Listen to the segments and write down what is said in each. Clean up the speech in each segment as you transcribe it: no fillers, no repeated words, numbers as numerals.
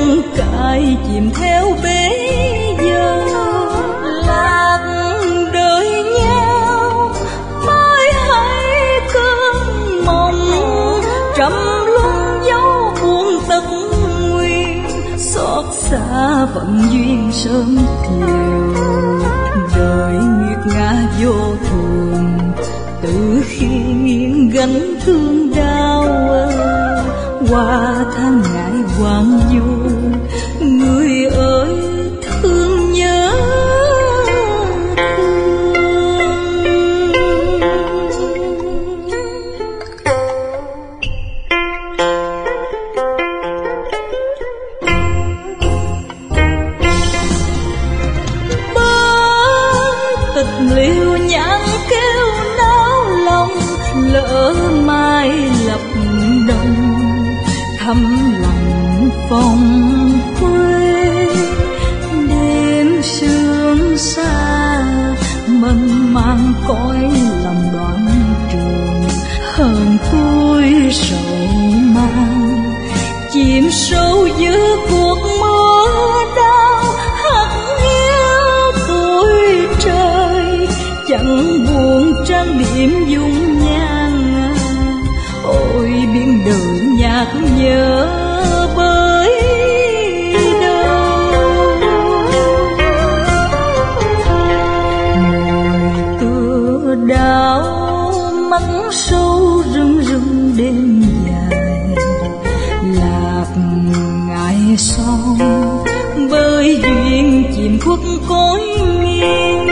đường cài chìm theo bể giờ. Lạc đời nhau mãi hay cơn mộng, trầm luân dấu buồn tật nguyên, xót xa phận duyên sớm chiều. Đời nghiệt ngã vô thường, từ khi nghiêng gánh thương đau, qua tháng ngày hoang vu, người ơi thương nhớ liều nhãn kêu náo lòng, lỡ mai lập đồng thăm lòng phòng quê. Đêm sương xa mân mang cõi lòng đoạn trường, hờn vui sầu mang chìm sâu giữa cuộc mưa đau. Hắt hiu tuổi trời chẳng buồn trang điểm dung nhan, ôi biển đời nhạt nhớ bởi đâu. Người tựa đau mắt sâu rưng rưng đêm dài, lạc ngài son bởi duyên chìm khuất cõi nghiêng.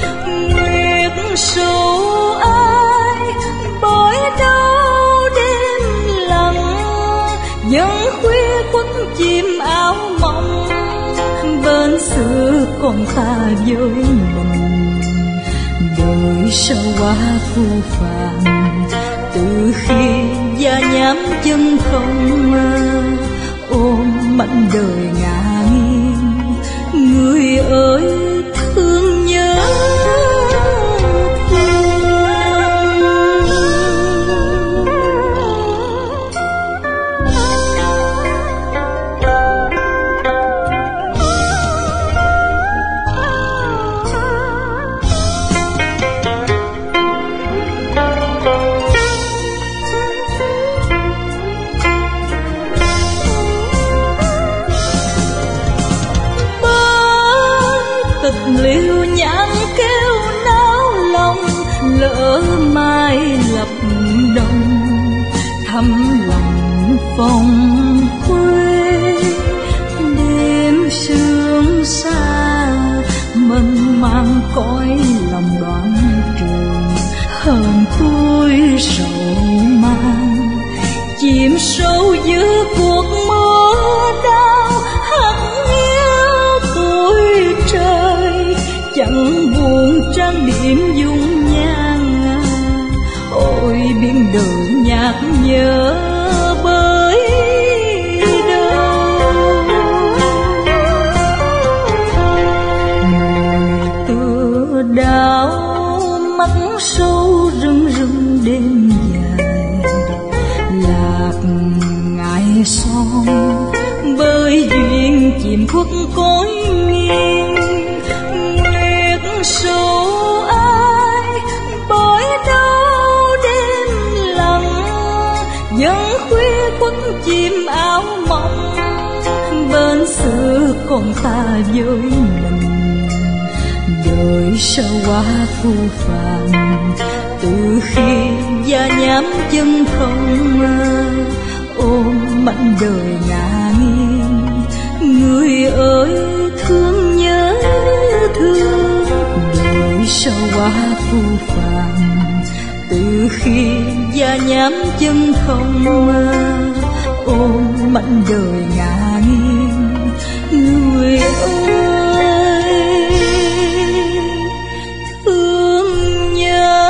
Sâu ai bởi đâu đêm lặng, dân khuya khuất chim áo mộng, bên xưa còn ta với mình. Đời sao quá phũ phàng, từ khi da nhám chân không, ôm mảnh đời ngả nghiêng. Người ơi thương nhớ liều nhãn kêu náo lòng, lỡ mai lập đồng thăm lòng phòng quê. Đêm sương xa mân mang cõi lòng đoạn trường, hờn vui sầu mang chìm sâu giữa cuộc mưa đau. Hắt hiu tuổi trời chẳng buồn trang điểm dung nhan, ôi biển đời nhạt nhớ bởi đâu. Người tựa đau mắt sâu rưng rưng đêm dài, lạc ngài son bởi duyên chìm khuất cõi nghiêng. Sâu ai bởi đâu đêm lặng, dân khuya khuất chim áo mộng, bên xưa còn ta với mình. Đời sao quá phũ phàng, từ khi da nhám chân không, ôm mảnh đời ngả nghiêng. Người ơi thương nhớ thương, sao quá phũ phàng, từ khi da nhám chân không, ôm mảnh đời ngả nghiêng. Người ơi thương nhớ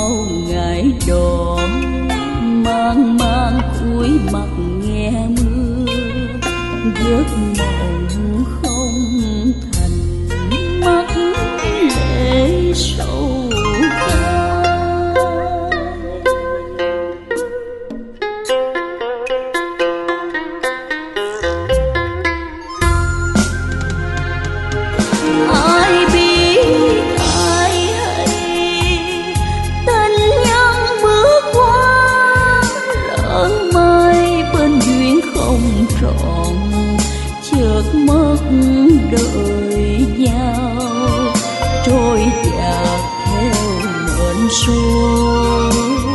bao ngày đỏ, mang mang cúi mặt nghe mưa, giấc mộng không thành, mắt lệ sầu cay. Ai biết ai hay tình nhân bước qua, lỡ mai bên duyên không trọn, chợt mất đời nhau, trôi dạt theo mệnh số.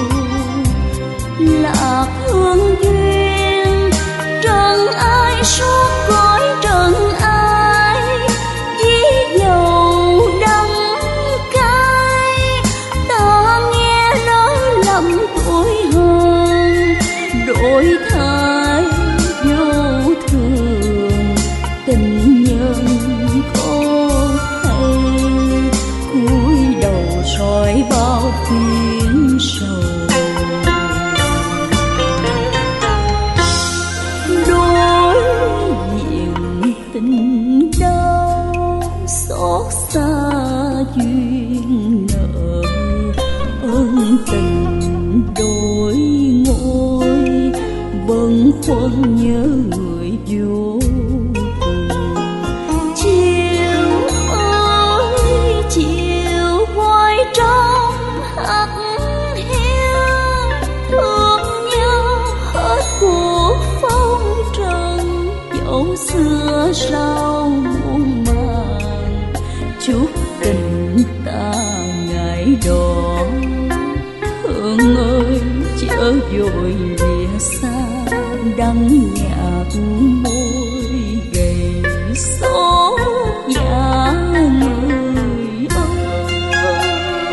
Lạc hương duyên trần ai suốt cõi trần ai, ví dầu đắng cay. Ta nghe nói lầm tuổi hơn, đổi thay vô thường, tình nhân có hay cúi đầu soi bao phiền sầu. Đối diện tình đau xót xa duyên nợ, ân tình đổi ngôi, bâng khuâng nhớ người vô cùng. Chiều ơi chiều quay trong hắt hiu, thương nhau hết cuộc phong trần, dẫu xưa sao muôn màng, chúc tình ta ngày đỏ. Hương ơi chớ vội lìa xa, đắng nhạt môi gầy xót dạ người ơi.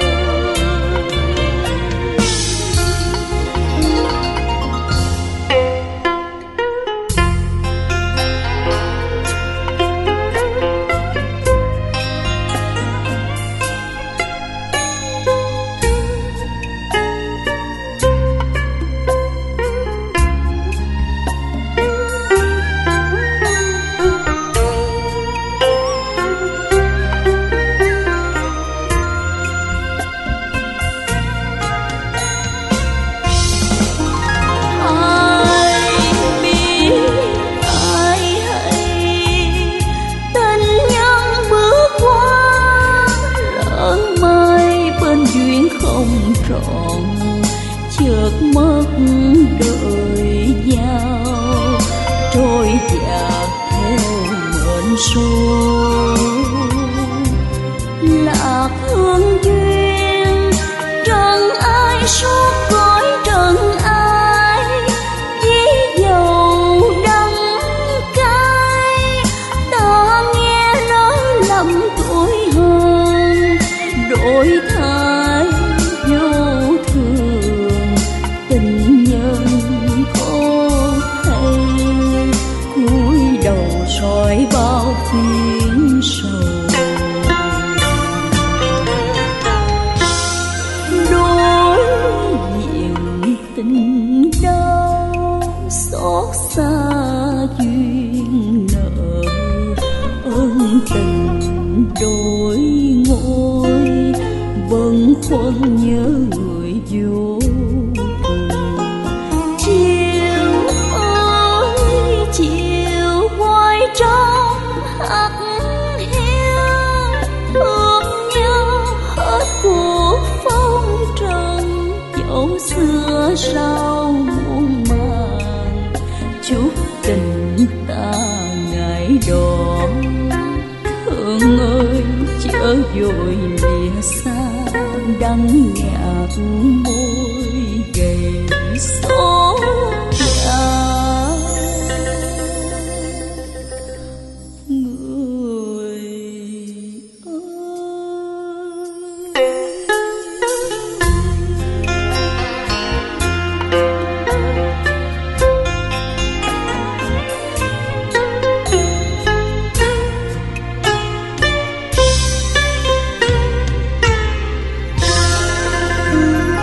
Không trọn chợt mất đời giao, trôi dạt theo mệnh số. Lạc hương duyên trần ai suốt cõi trần ai, ví dầu đắng cay. Ta nghe nói lầm tuổi hơn, đổi thay vô thường, tình nhân có hay cúi đầu soi bao phiền sầu. Đối diện tình đau xót xa duyên nợ, ân tình đổi ngôi, bâng khuâng nhớ người vô cùng. Chiều ơi chiều quay trong hắt hiu, thương nhau hết cuộc phong trần, dẫu xưa sao muôn màng, chúc tình ta ngày đỏ. Hương ơi chớ vội lìa xa, đắng nhạt môi gầy xót dạ người ơi.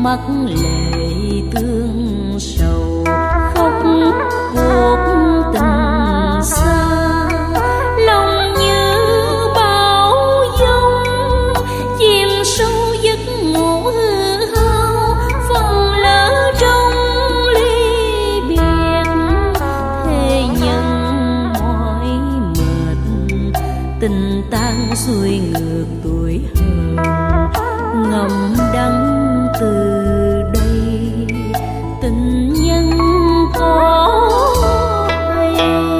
mắt lệ tương sầu, khóc cuộc tình xa. Lòng như bão giông chìm sâu giấc ngủ hư hao, phần lỡ trong ly biệt thề nhân mỏi mệt. Tình tan xuôi ngược tuổi hờn, ngậm đắng từ đây tình nhân có hay.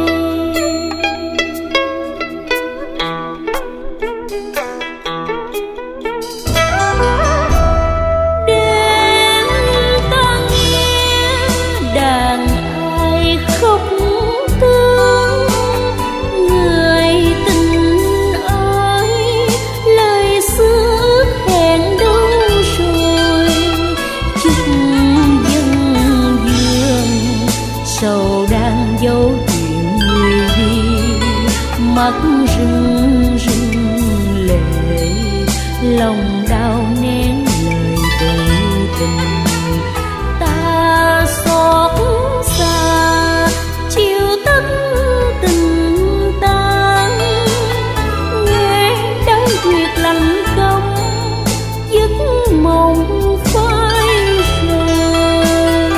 Đêm ta nghe đàn ai khóc tương, người tình ơi lời xưa hẹn đâu rồi. Chúc dân dương sầu đang dấu chuyện người đi, mắt rưng rưng lệ, lòng đau nén lời từ tình. Ta xót xa chiều tắt tình tan, nghe đắng quyệt lạnh cống giấc mộng phai rơi.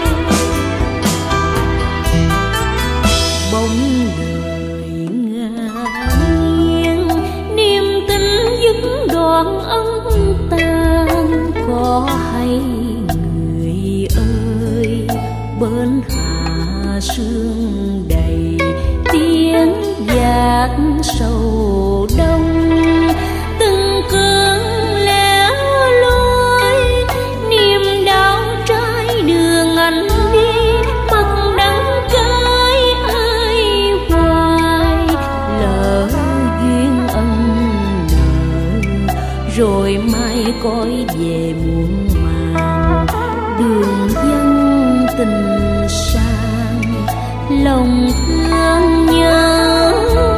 Bóng đời ngả nghiêng, niềm tin dứt đoạn ân tàn. Có hay người ơi bên hạ sương đầy, tiếng gạt sầu đông. Từng cơn lẻ loi, niềm đau trái đường anh đi, mặt đắng cay ai hoài. Lỡ duyên ân nợ rồi mai cõi về muộn màng. Đường dân tình sang lòng thương nhớ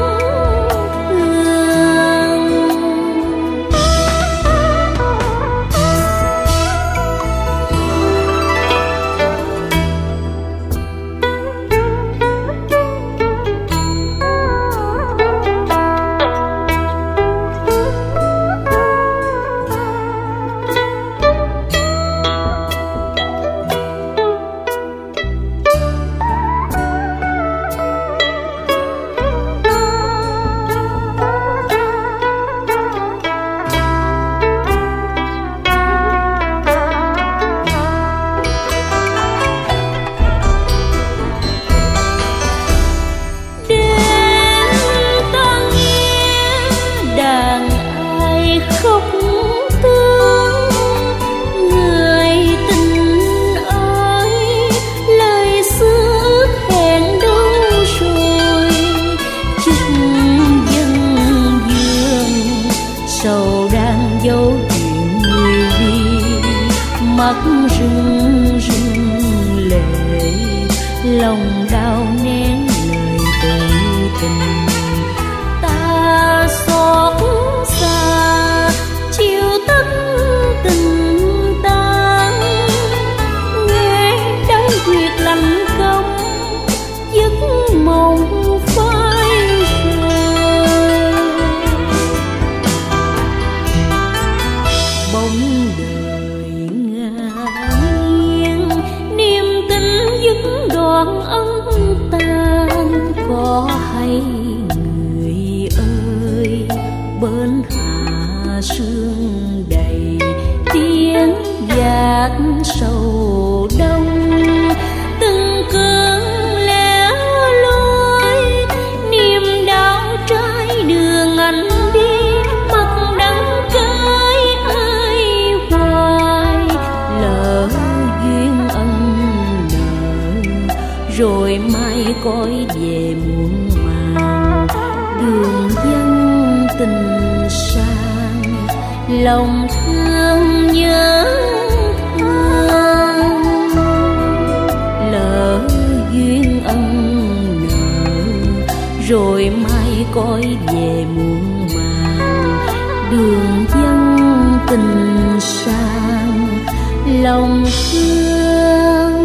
thương. Sầu đang dấu chuyện người đi, mắt rưng rưng lệ, lòng đau nén lời từ tình. Ta xót xa chiều tắt tình tan, nghe đắng quyệt lạnh cống giấc mộng phai rơi. Bóng đời ngả nghiêng, niềm tin dứt đoạn ân tàn. Có hay người ơi bên hạ sương đầy, tiếng gạt sầu đông. Từng cơn lẻ loi, niềm đau trái đường anh đi, mặt đắng cay ai hoài. Lỡ duyên ân nợ rồi mai cõi về muộn màng. Đường dân tình sang lòng thương nhớ thương. Lỡ duyên ân nợ rồi mai cõi về muộn màng. Đường dân tình sang lòng thương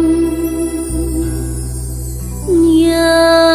nhớ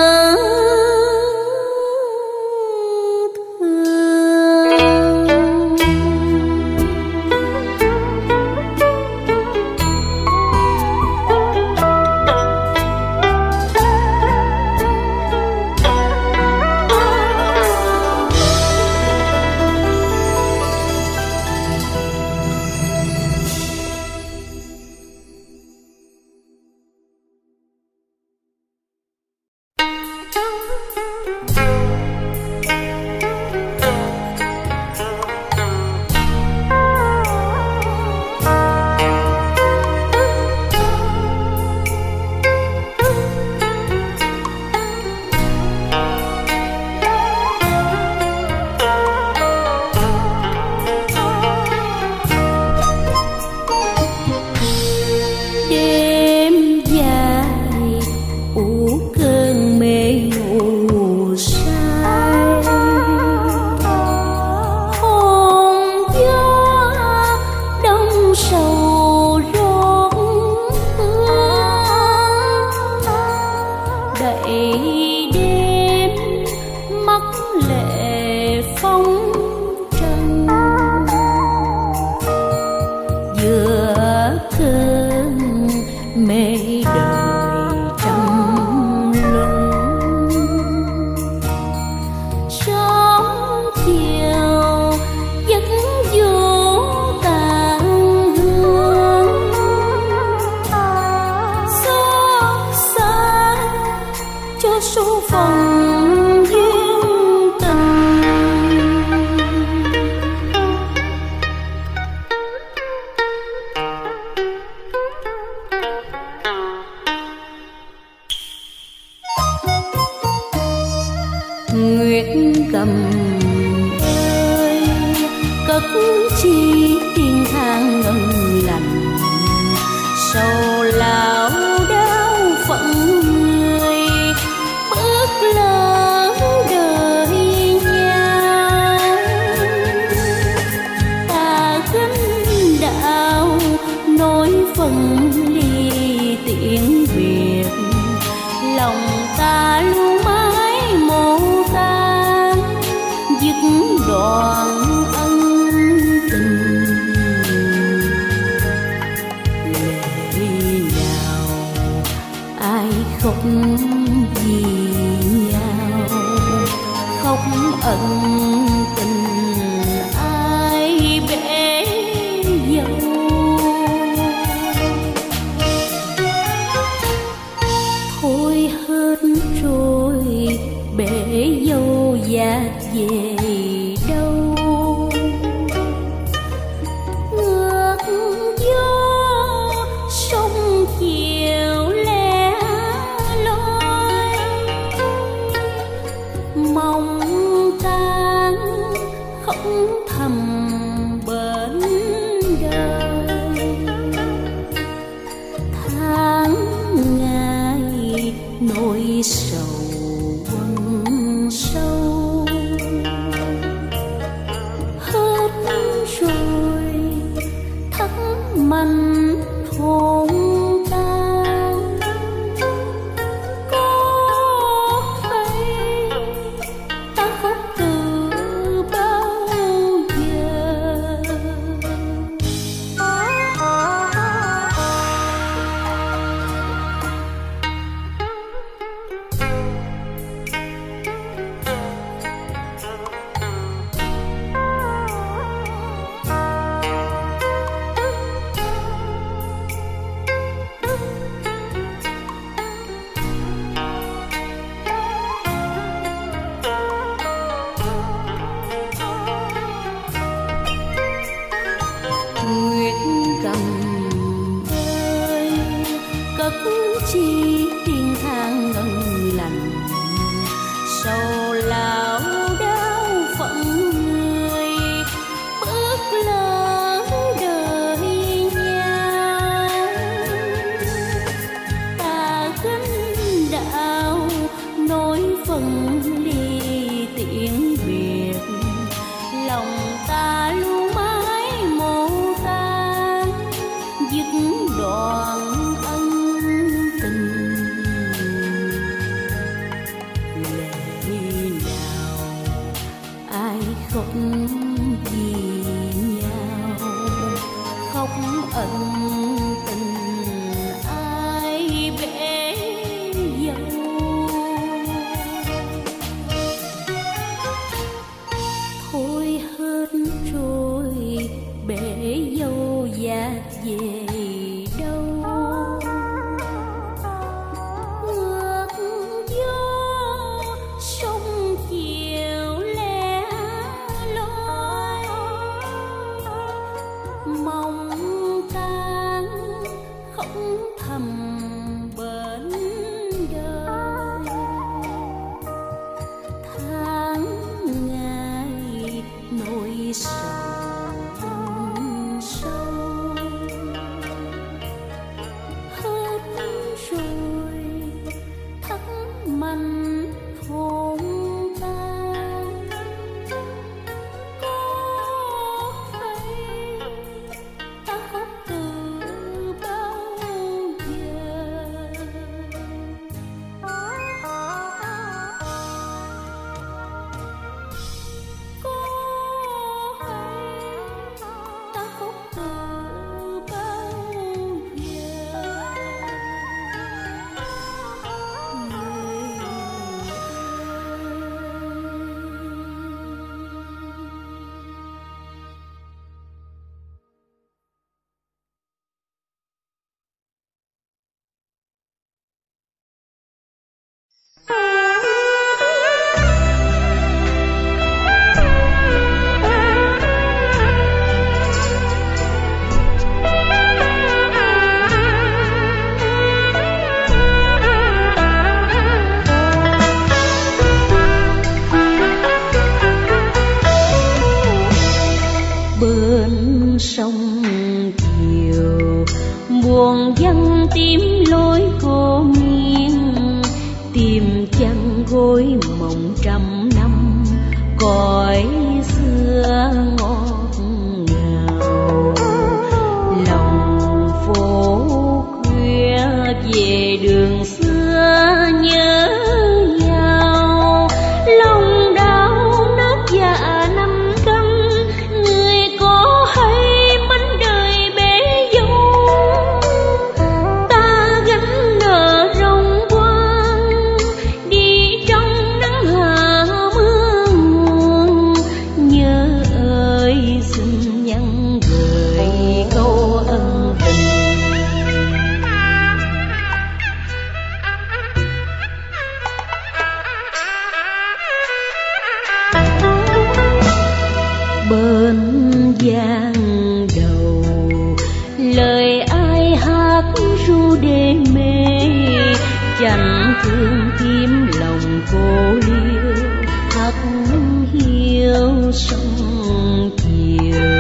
vang đầu, lời ai hát ru đê mê, chẳng thương tim lòng cô liêu hắt hiu sông chiều.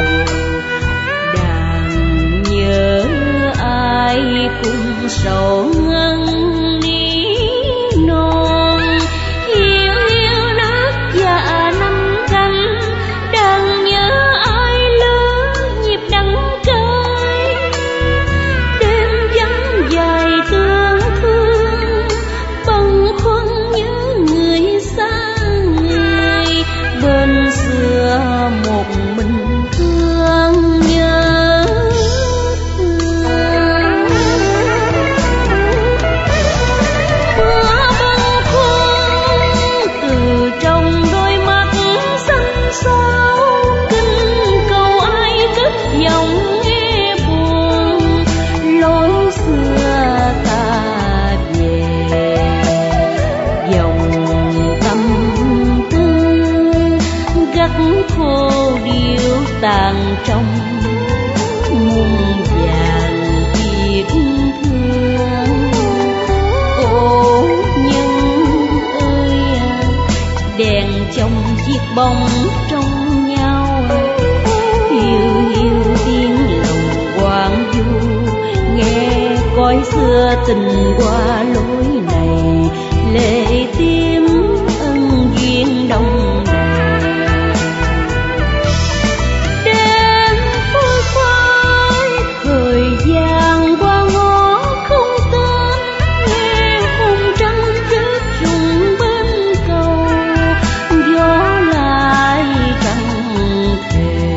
Đàn nhớ ai cùng sầu ngân ní non, hiu hiu nát dạ năm canh. Đàn nhớ ai lứa nhịp đắng cay, đêm vắng dài tương thương, bâng khuâng nhớ người xa người. Bên xưa một mình thương nhớ thương. Mưa bâng khuâng từ trong đôi mắt xanh xao, kinh cầu ai cất giọng nghe buồn. Lối xưa ta về dòng tâm tư, gắt khô điệu tàn trong muôn vàng tiếc thương. Ô nhân ơi, đèn trong chiếc bóng trong nhau, hiu hiu tiếng lòng quang du. Nghe cõi xưa tình qua lối này, lệ tím ân duyên đông đầy. Đêm phôi phai thời gian qua ngõ không tên, nghe hùng trăng chết rụng bên cầu. Gió lại chẳng thể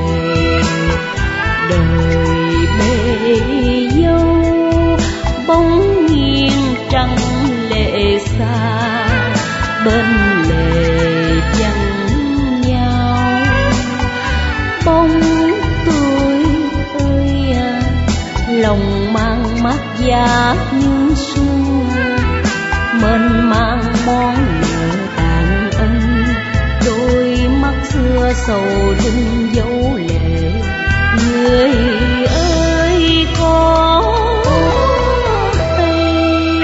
đời bể dâu, bóng nghiêng trăng lệ xa, bên lệ vắng nhau. Bóng tôi ơi, lòng mang mắt giá như xuân, mênh mang món nợ tàn ân. Đôi mắt xưa sầu đinh dấu lệ, người ơi có hay.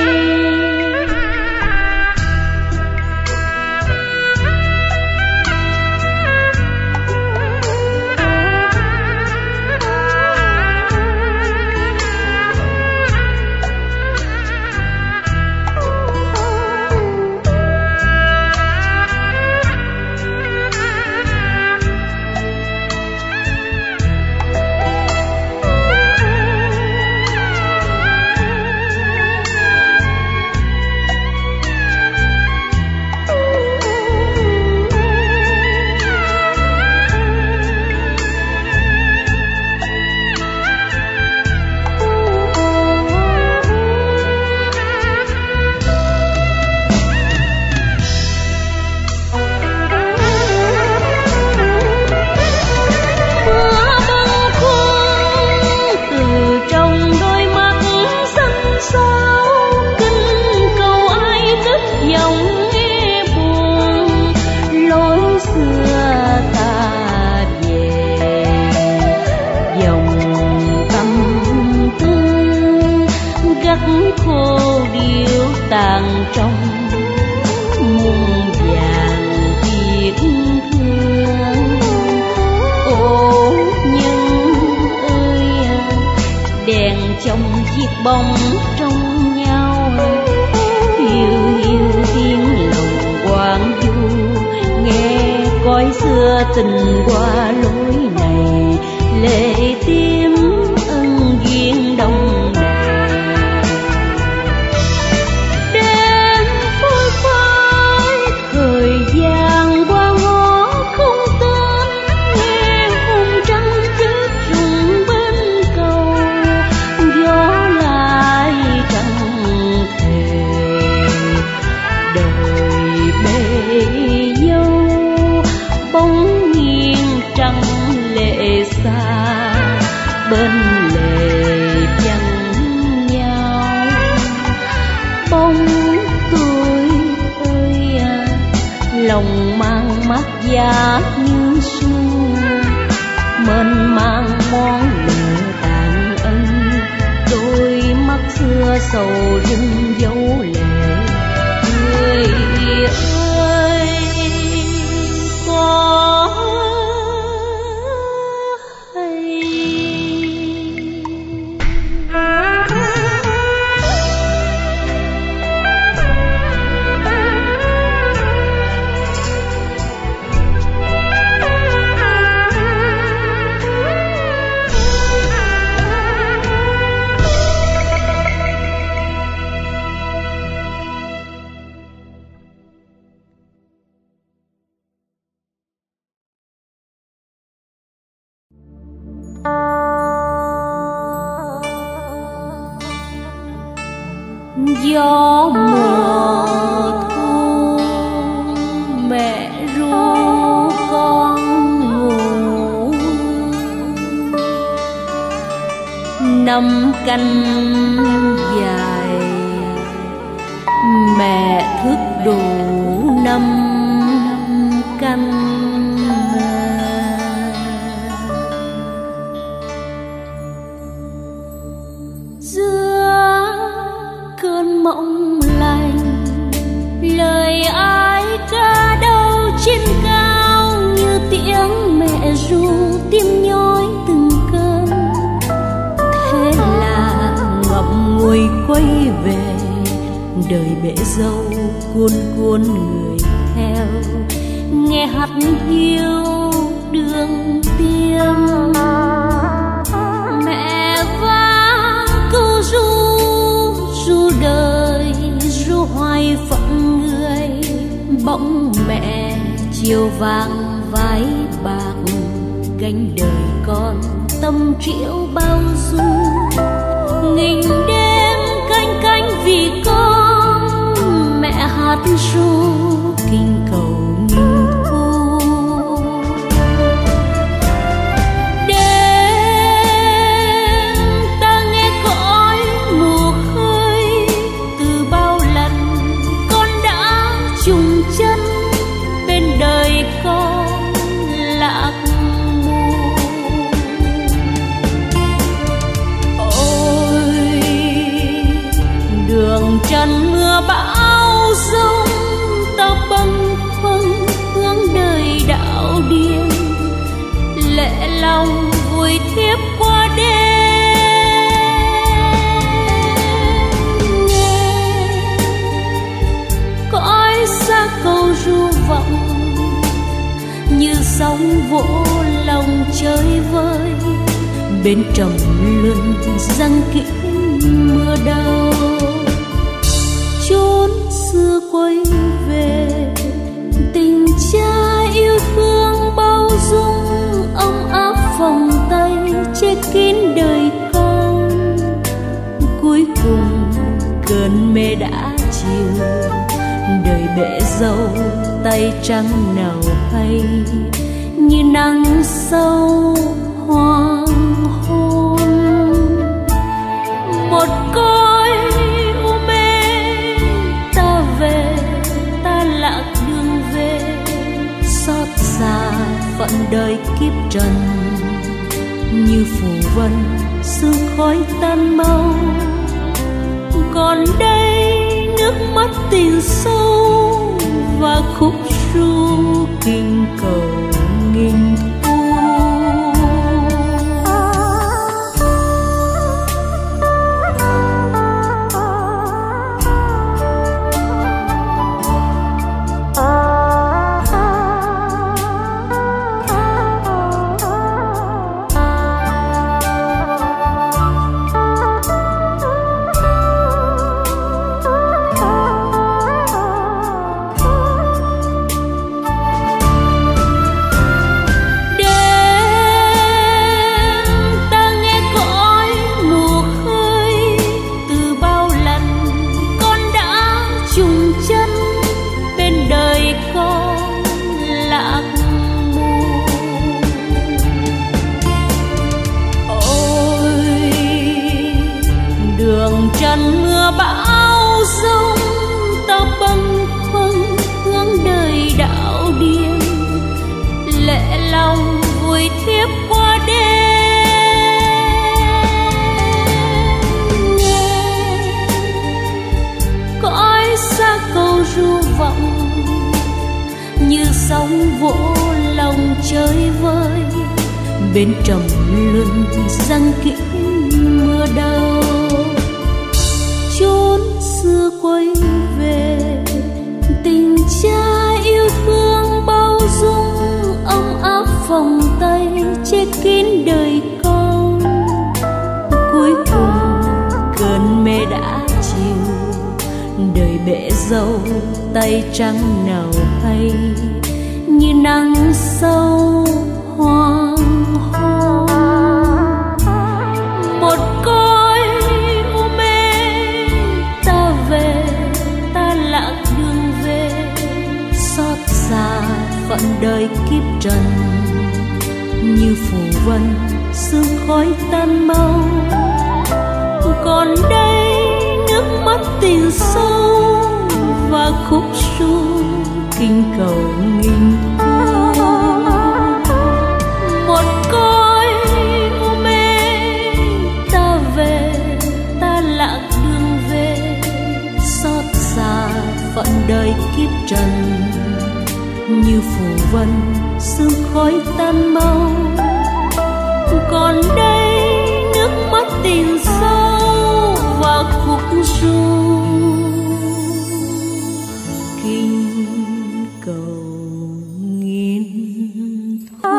Khô điệu tàn trong muôn vàng tiếc thương. Ô nhân ơi, đèn trong chiếc bóng trong nhau, hiu hiu tiếng lòng quang du. Nghe cõi xưa tình qua lối này, lệ tím ân duyên đông đầy. Bên lệ vắng nhau, bóng tôi ơi, lòng mang mắt giá như xuân, mênh mang món nợ tàn ân, đôi mắt xưa sầu rưng dấu lệ. Người ơi có hay gió mùa thu mẹ ru con ngủ, năm canh dài mẹ thức đủ năm canh. Mộng lành lời ai ca đâu trên cao, như tiếng mẹ ru tim nhói từng cơn. Thế là ngậm ngùi quay về, đời bể dâu cuốn cuốn người theo, nghe hắt hiu đường tiên. Mẹ vang câu ru ru đời ru hoài phận người, bỗng mẹ chiều vàng vai bạc, gánh đời con tâm triệu bao dung. Nghìn đêm canh canh vì con, mẹ hát ru kinh cầu nghìn thu. Chân bên đời con lạc mù, ôi đường trần mưa bão giông, ta bâng khuâng hướng đời đạo điên, lệ lòng vùi thiếp qua đêm. Cõi xa câu ru vọng như sóng vỗ lòng chơi vơi, bên trầm luân răng kín mưa đau. Chốn xưa quay về, tình cha yêu thương bao dung, ấm áp vòng tay che kín đời con. Cuối cùng cơn mê đã chiều, đời bể dâu tay trắng nào hay, như nắng sâu hoàng hôn. Một cõi u mê ta về, ta lạc đường về, xót xa phận đời kiếp trần, như phù vân sương khói tan mau. Còn đây nước mắt tình sâu và khúc ru kinh cầu nghìn thu. xa câu ru vọng, như sóng vỗ lòng chơi vơi, bên trầm luân răng kín mưa đâu. Chốn xưa quay về, tình cha yêu thương bao dung, ấm áp vòng tay che kín đời con. Cuối cùng cơn mê đã chiều, đời bể dâu tay trắng nào hay, như nắng sâu hoàng hôn. Một cõi u mê ta về, ta lạc đường về, xót xa phận đời kiếp trần, như phù vân sương khói tan mau. Còn đây nước mắt tình sâu và khúc ru kinh cầu nghìn thu. Một cõi u mê ta về, ta lạc đường về, xót xa phận đời kiếp trần, như phù vân sương khói tan mau. Còn đây nước mắt tình sâu và khúc ru kinh cầu nghìn thu.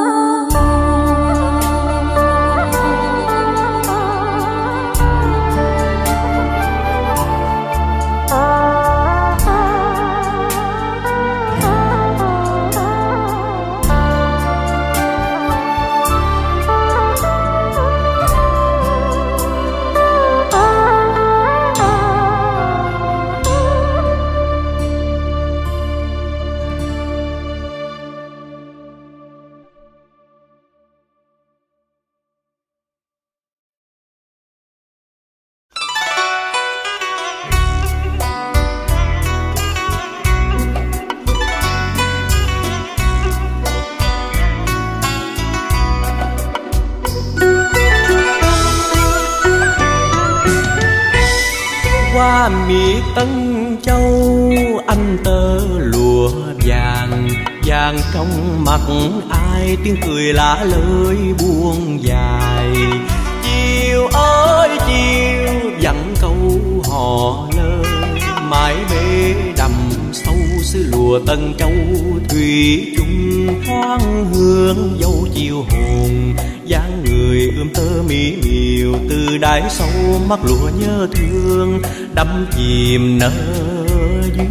Qua miệt Tân Châu anh tơ lụa vàng, vàng trong mặt ai tiếng cười lạ lơi buông dài. Chiều ơi chiều dặn câu hò lơ, mãi bể đầm sâu xứ lụa Tân Châu. Thủy chung thoáng hương dấu chiều hồn, dáng người ươm tơ mỹ miều, từ đáy sâu mắt lụa nhớ thương đắm chìm nở duyên.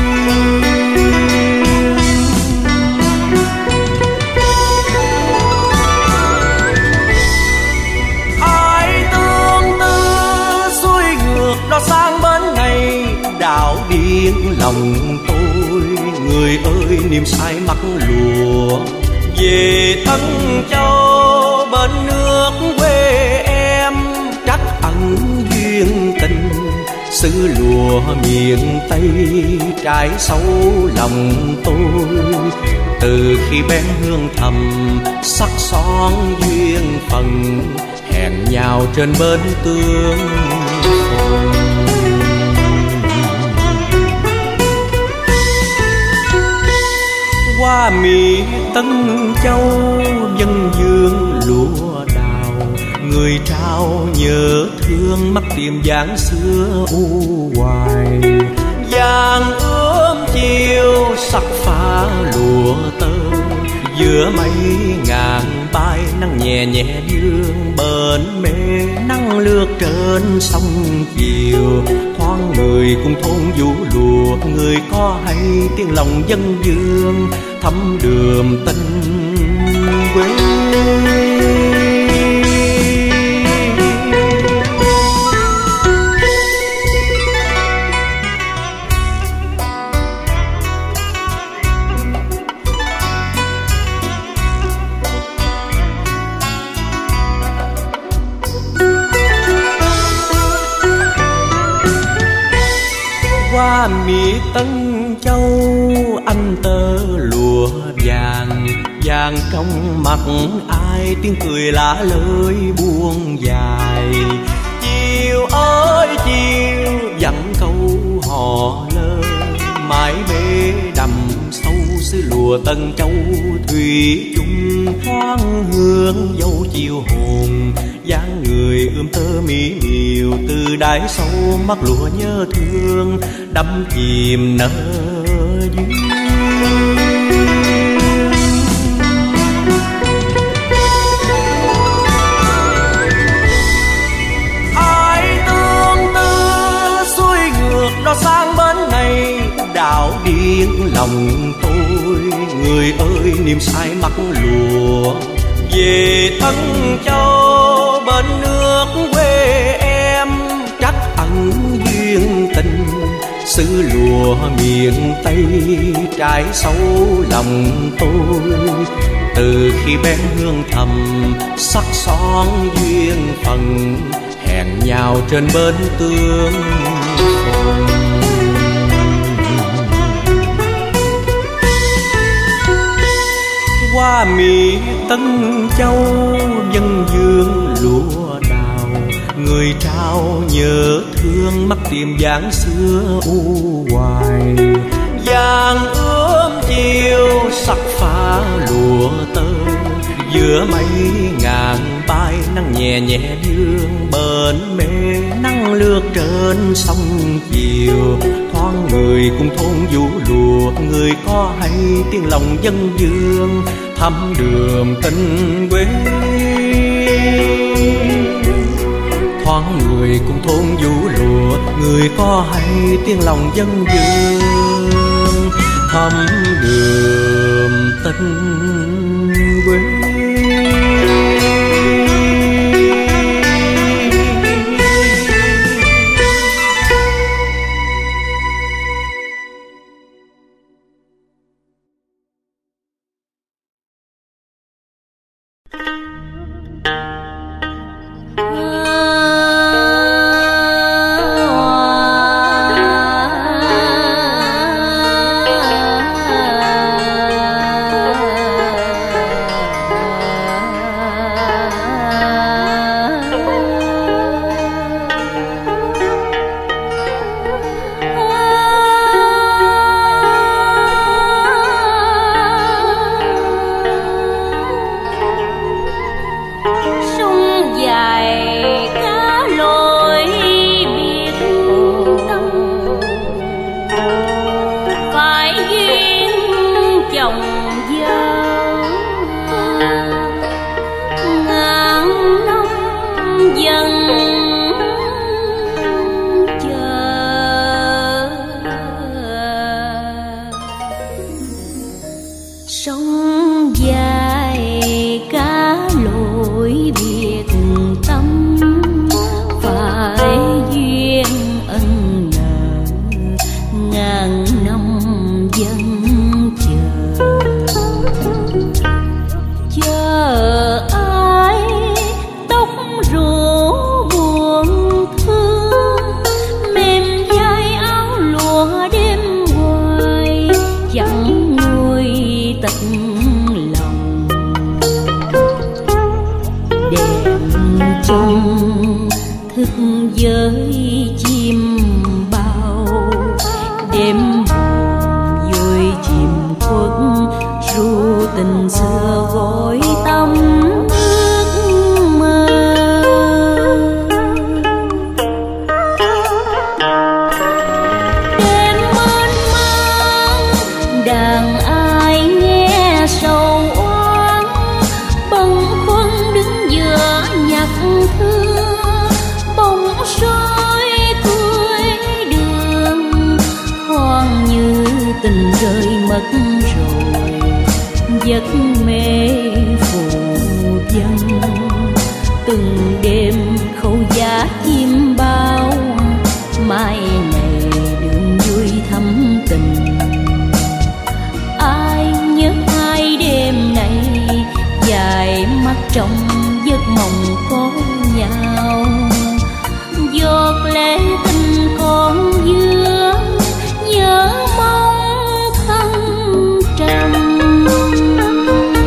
Ai tương tư xuôi ngược đó sang bên này, đảo điên lòng tôi. Người ơi niềm say mắt lụa, về Tân Châu bên nước quê em, trắc ẩn duyên tình xứ lụa miền Tây trải sâu lòng tôi. Từ khi bén hương thầm sắc son duyên phần, hẹn nhau trên bến tương phùng. Qua miền Tân Châu dân dương lúa đào, người trao nhớ thương mắt tìm dáng xưa u hoài. Vàng ươm chiều sắc pha lụa tơ, giữa mấy ngàn bay nắng nhẹ nhẹ dương bến mê, nắng lướt trên sông chiều. Thoáng người cùng thôn vũ lụa, người có hay tiếng lòng dân dương thấm đượm tình quê. Qua miệt Tân Châu anh tơ lụa vàng, vàng trong mặt ai tiếng cười lạ lơi buông dài. Chiều ơi chiều dặn câu hò lơ, mãi bể đầm sâu xứ lùa Tân Châu. Thủy chung thoáng hương dấu chiều hồn, dáng người ươm tơ mỹ miều. Từ đáy sâu mắt lụa nhớ thương, đắm chìm nở duyên. Sang bên này đảo điên lòng tôi, người ơi niềm say mắt lùa về Tân Châu bên nước quê em. Trắc ẩn duyên tình xứ lùa miền Tây trải sâu lòng tôi. Từ khi bén hương thầm sắc son duyên phận, hẹn nhau trên bến tương. Qua miền Tân Châu dân dương lúa đào, người trao nhớ thương mắt tìm dáng xưa u hoài. Vàng ươm chiều sắc pha lụa tơ, giữa mấy ngàn bay nắng nhẹ nhẹ dương bến mê. Nắng lướt trên sông chiều, thoáng người cùng thôn vũ lụa. Người có hay tiếng lòng dân dương, thăm đường tình quê. Thoáng người cùng thôn vũ lụa, người có hay tiếng lòng dân dương, thăm đường tình quê.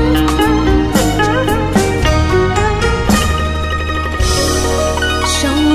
Sông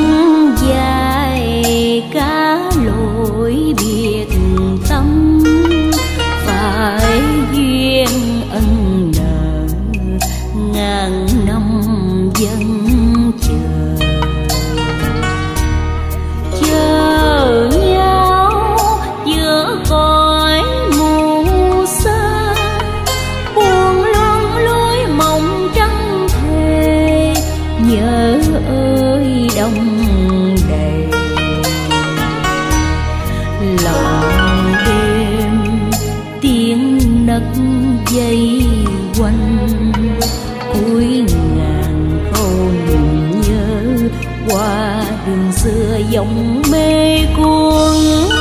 lòng đêm tiếng nấc dây quanh, cuối ngàn hồn nhớ qua đường xưa dòng mê cuốn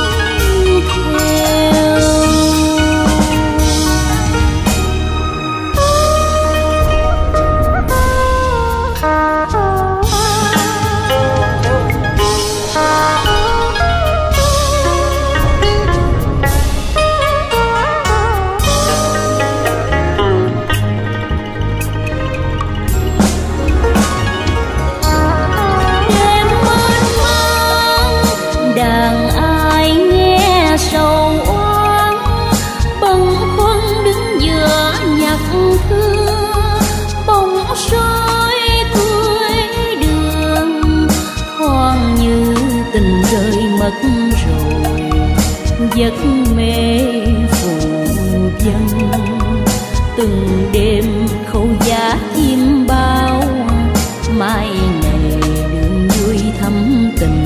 theo. Mất rồi giấc mê phù vân, từng đêm khâu giá chim bao, mai này đường vui thắm tình.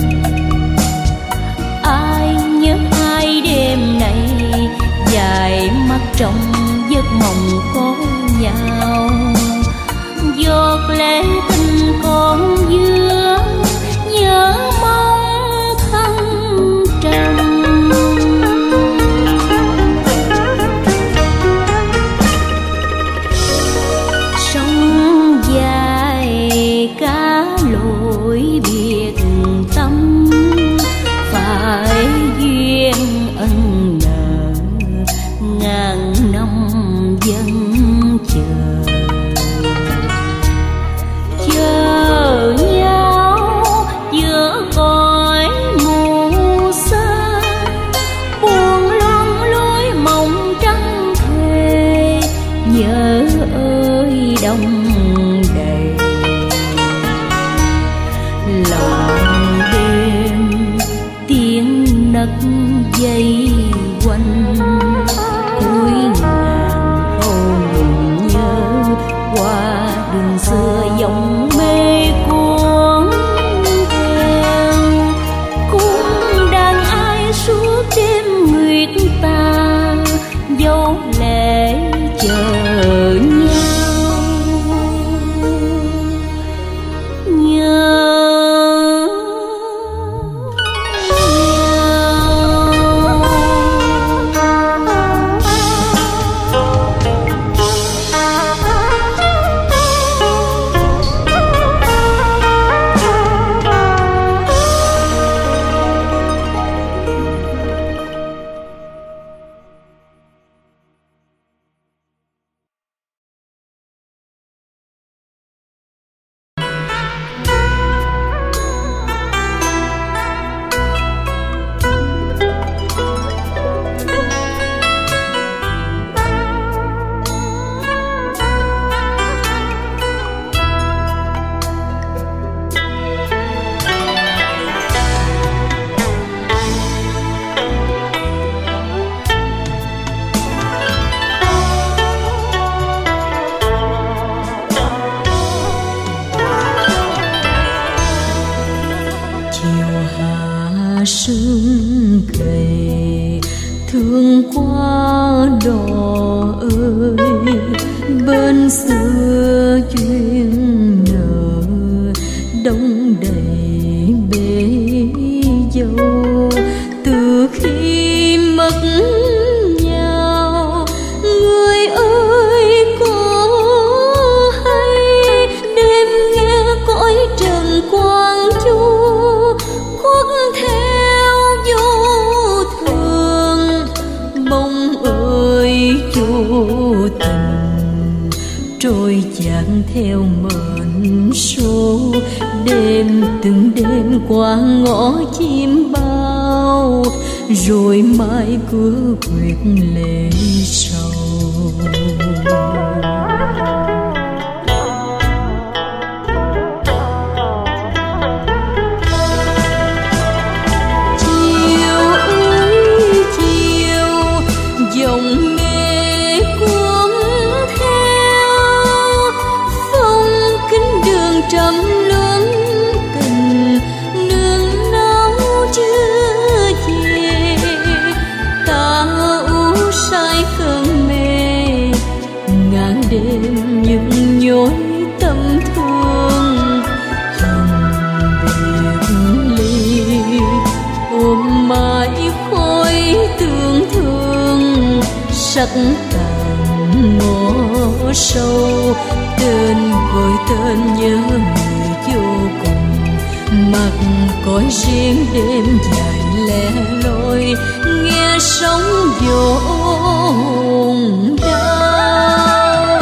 Ai nhớ ai đêm này dài mắt trong giấc mộng có nhau, giọt lệ tình còn vương nhớ mong sông dài cá lội biệt tâm, phải duyên ân nợ ngàn năm vẫn chờ nhau giữa cõi mù xa, buồn loang lối mộng trắng thề, nhớ ơi đông đầy. Lòng đêm tiếng nấc dây quanh, cuối ngàn hồn nhớ qua đường xưa dòng mê cuốn theo. Cũng đàn ai suốt đêm nguyệt tà, dấu lệ chờ nhau nhớ. Sương gầy thương qua đò ơi, bên xưa duyên nợ đông đầy bể dâu. Từ khi mất nhau người ơi có hay đêm nghe cõi trần quang chu khuất theo vô thường, bóng ơi vô tình trôi dạt theo mệnh số. Đêm từng đêm qua ngõ chim bao, rồi mai cứ quyệt lệ sầu. Dòng mê cuốn theo phong kính đường trầm luân tình, nương náu chưa về. sắc tàn ngõ sâu, tên gọi tên nhớ người vô cùng, mặc cõi riêng đêm dài lẻ loi, nghe sóng dồn đau.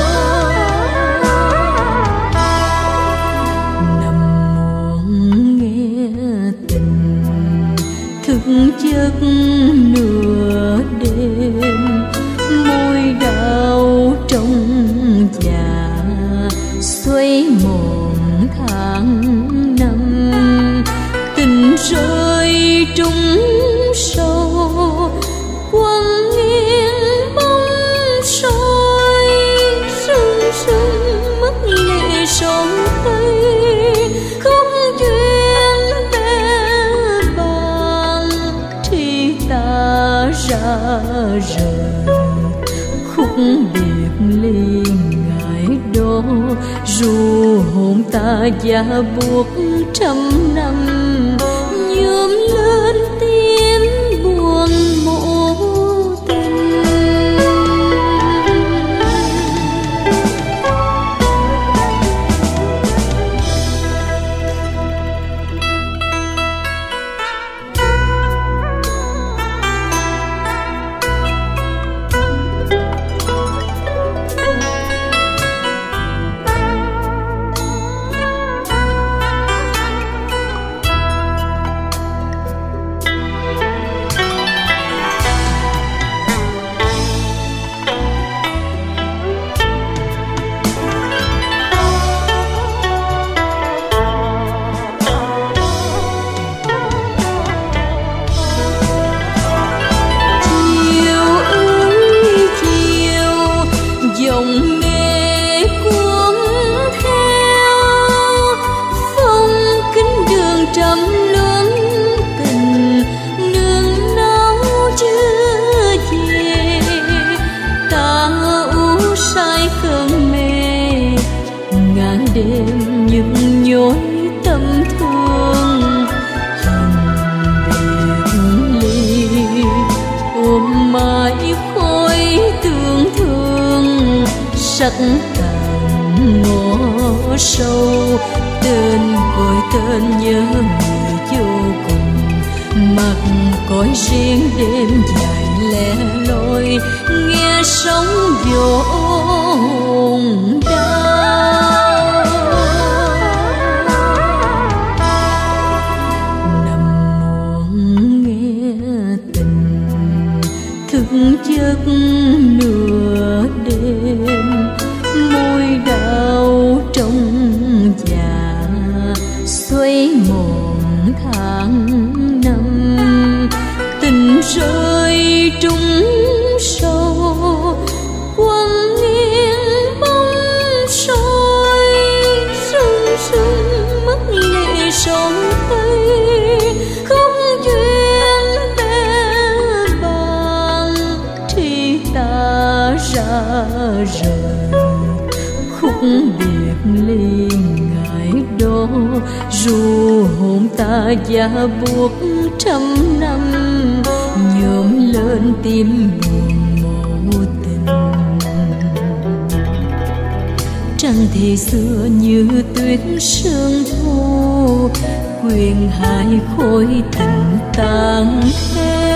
Nằm muộn nghe tình thức giấc nửa đêm, môi đau trong già xoay mòn tháng năm, tình rơi trúng sâu quăng nghiêng bóng soi, sương sương mất lệ sầu tây, không duyên bè bàn thì ta ra rời, khúc biệt ly ngày đó ru hồn ta giá buộc trăm năm, nhuộm lên tim buồn mộ tình. Đêm những nhối tâm thương, dòng biệt ly ôm mãi khói tương thương, sắc tàn ngõ sâu, tên gọi tên nhớ người vô cùng, mặc cõi riêng đêm dài lẻ loi, nghe sóng dồn đau. Thức giấc nửa đêm, môi đau trong già xoay mòn tháng năm, tình rơi trúng sâu quăng nghiêng bóng soi, sương sương mất lệ sầu tây, không duyên bè bàn thì ta ra rời, khúc biệt ly ngày đó ru hồn ta giá buộc trăm năm, nhuộm lên tim buồn mộ tình. Trăng thì xưa như tuyết sương thu, quyền hai khối tình tan theo.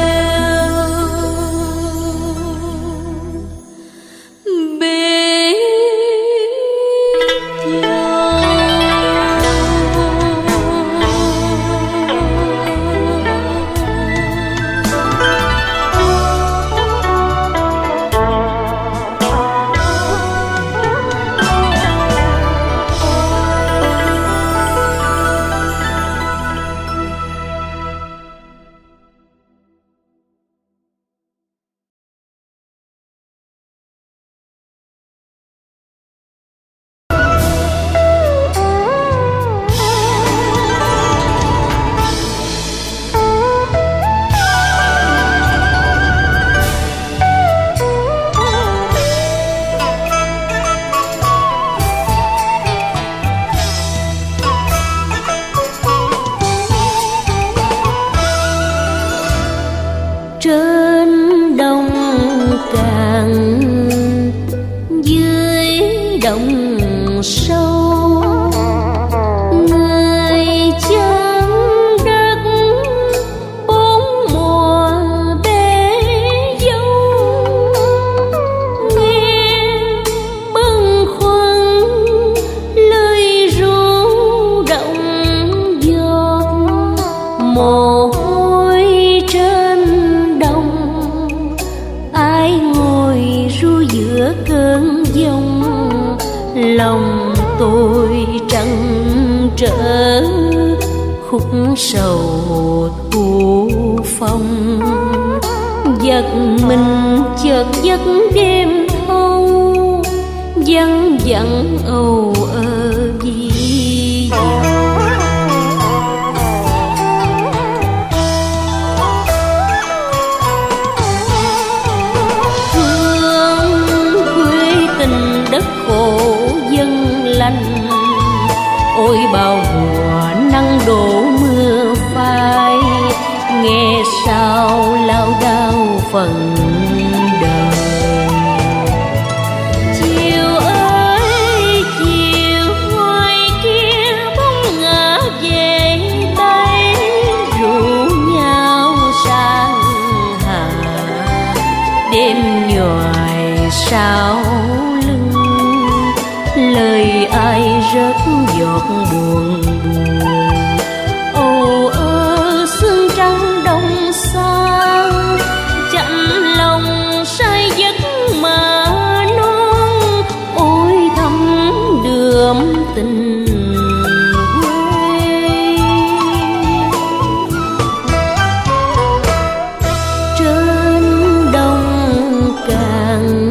cạn dưới đồng sâu, người chân đất bốn mùa bể dâu, nghe bâng khuâng lời ru động giọt mồ hôi trên đồng. Ai ngồi ru giữa cơn giông, lòng tôi trăn trở khúc sầu thu phong. Giật mình chợt giấc đêm thâu, văng vẳng âu ơ vi dầu. Đất khổ dân lành, ôi bao mùa nắng đổ mưa phai, nghe sao lao đao phần đời. Chiều ơi chiều, ngoài kia bóng ngả về đây, rủ nhau sang hà đêm nhoài sao lời ai rất giọt buồn buồn. Ồ ơ sương trắng đông xa, chạnh lòng say giấc mà non, ôi thắm đượm tình quê. Trên đồng cạn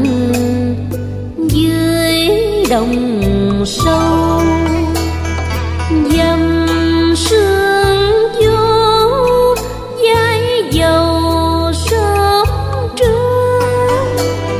dưới đồng sâu, dầm sương vô dãi dầu sớm trưa.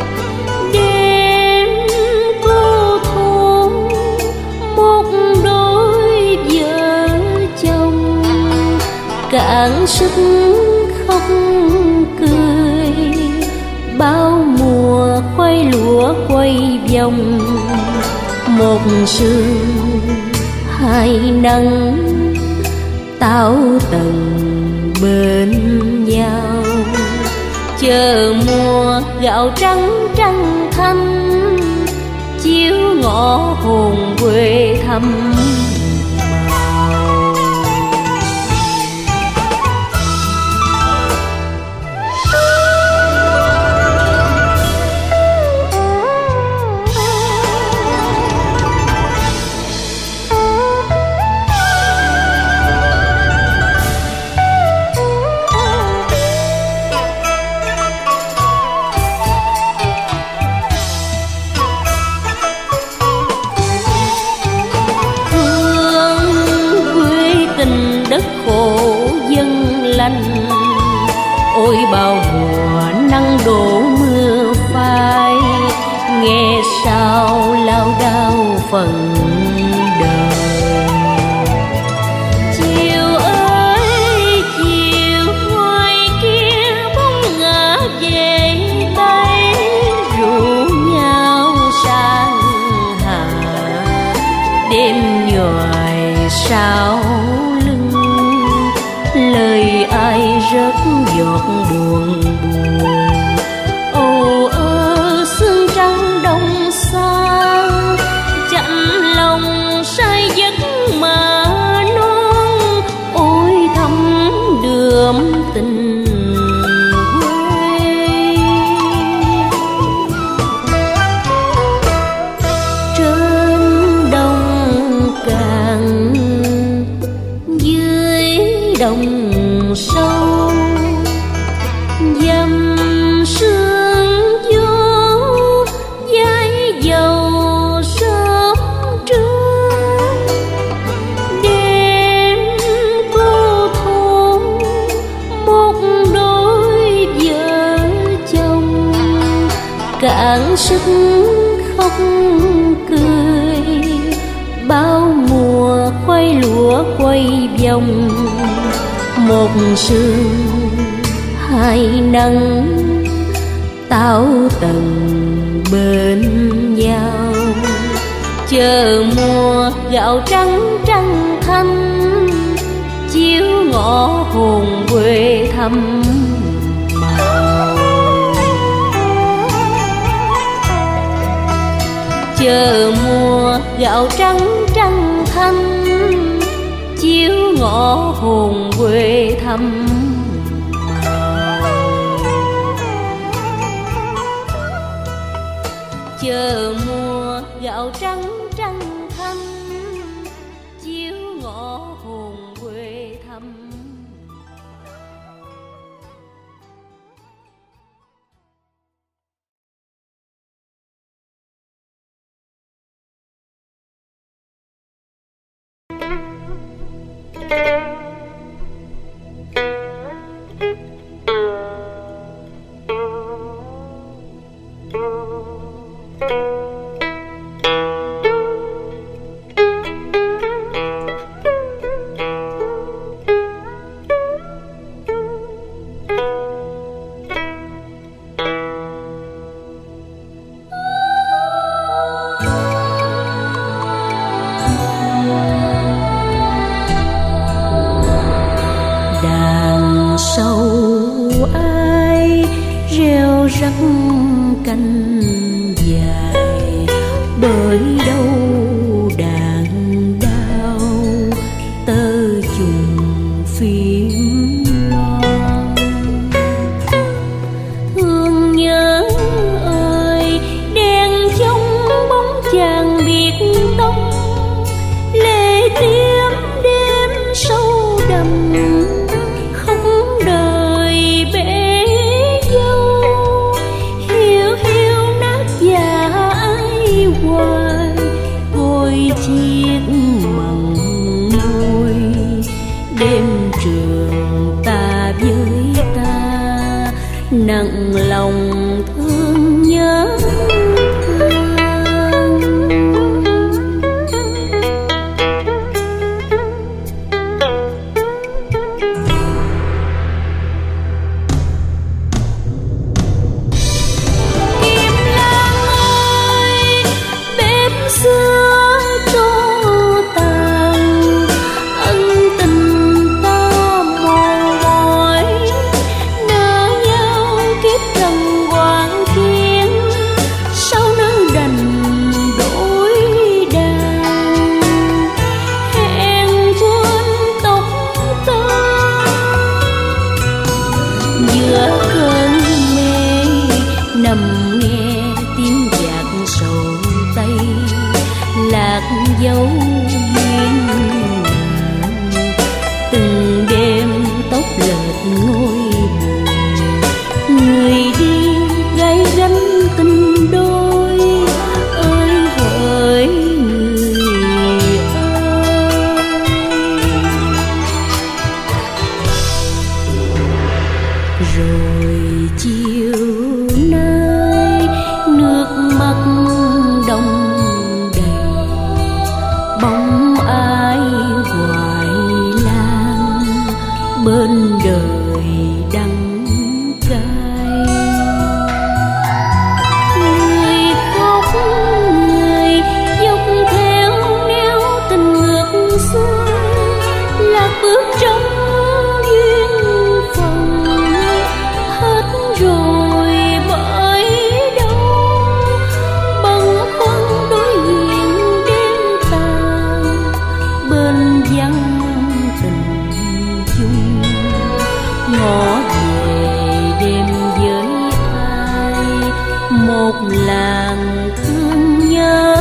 Đêm cô thôn một đôi vợ chồng, cạn sức khóc cười, bao mùa khoai lúa quay vòng. Một sương hai nắng táo tầng bên nhau, chờ mùa gạo trắng trăng thanh, chiếu ngõ hồn quê thăm đất khổ dân lành. Ôi bao mùa nắng đổ mưa phai, nghe sao lao đao phần đời. Chiều ơi chiều, ngoài kia bóng ngả về đây, rủ nhau sang hà đêm nhoài sao lời ai rất giọt buồn buồn. Ồ ơ sương trắng đông xa, chạnh lòng say giấc mà non, ôi thắm đượm tình quê. Trên đồng cạn dưới đồng sâu, dầm sương vô dãi dầu sớm trưa. Đêm cô thôn một đôi vợ chồng, cạn sức khóc cười, bao mùa khoai lúa quay vòng. Một sương hai nắng tảo tần bên nhau, chờ mùa gạo trắng trăng thanh, chiếu ngõ hồn quê thăm màu. Chờ mùa gạo trắng trăng thanh, chiếu ngõ hồn quê thăm màu. Chờ mùa gạo trắng trăng thanh, chiếu ngõ hồn quê thăm. Canh dài bởi đâu đàn đau tơ trùng phím loan. Thương nhớ ơi đèn trong bóng chàng biệt tông, lệ tiêm đêm sâu đậm không đời bể dâu. Ôi chiếc mặn môi đêm trường ta với ta, nặng lòng thương nhớ thương. Kim Lan ơi, bếp xưa trôi tàn, ân tình ta mòn mỏi, nỡ nhau kiếp trần hoàng khiến, sao nỡ đành đổi đàn. Hẹn quên tóc ta giữa cơn mê, nằm nghe tiếng nhạc sầu tay, lạc dấu duyên từng đêm tóc lệch ngôi buồn. Người đi gái gánh tình đôi, ơi hỡi người ơi. Rồi chiều nay nước mắt đông đầy, bóng ai hoài lang bên đời đắng cay. Người khóc người dốc theo nẻo tình ngược xuôi, lạc bước trong duyên phận hết rồi bởi đâu. Bâng khuâng đối diện đêm tàn, bên vắng tình chung, ngõ về đêm với ai, một làng thương nhớ.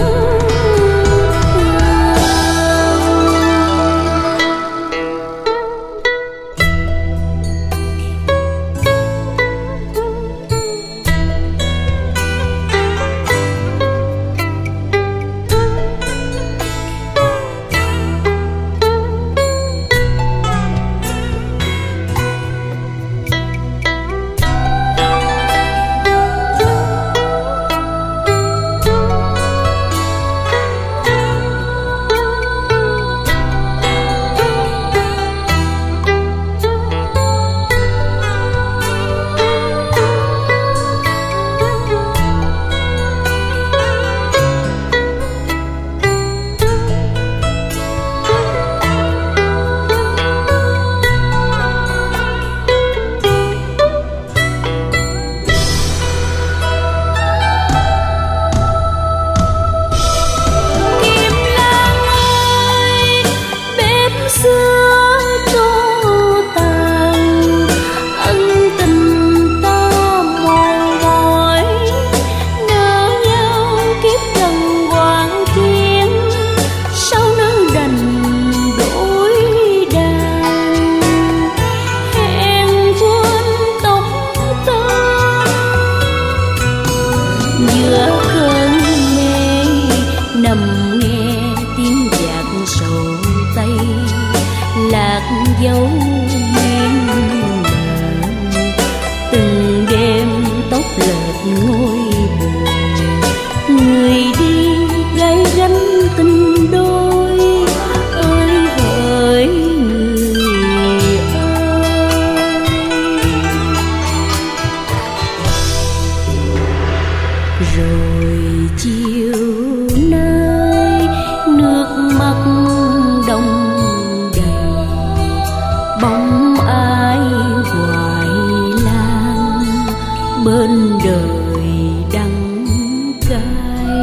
tóc lệch ngôi buồn. Người đi gay gánh tình đôi, ơi hỡi người ơi. Rồi chiều nay nước mắt đông đầy, bóng ai hoài lang bên đời đắng cay.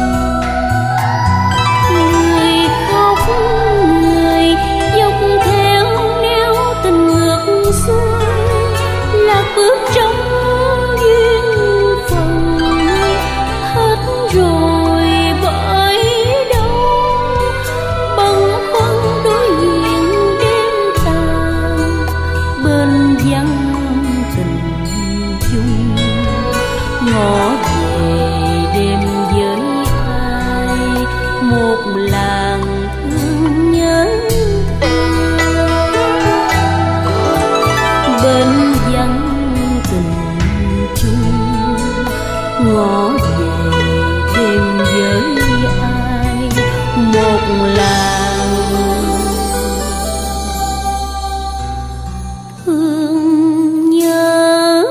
Người khóc người dốc theo nẻo tình ngược xuôi, lạc bước trong duyên phận. Hết rồi bởi đâu bâng khuâng đối diện đêm tàn, bên vắng tình chung ngõ về đêm với ai, một làng thương nhớ. Bên vắng tình chung ngõ về đêm với ai, một làng thương nhớ.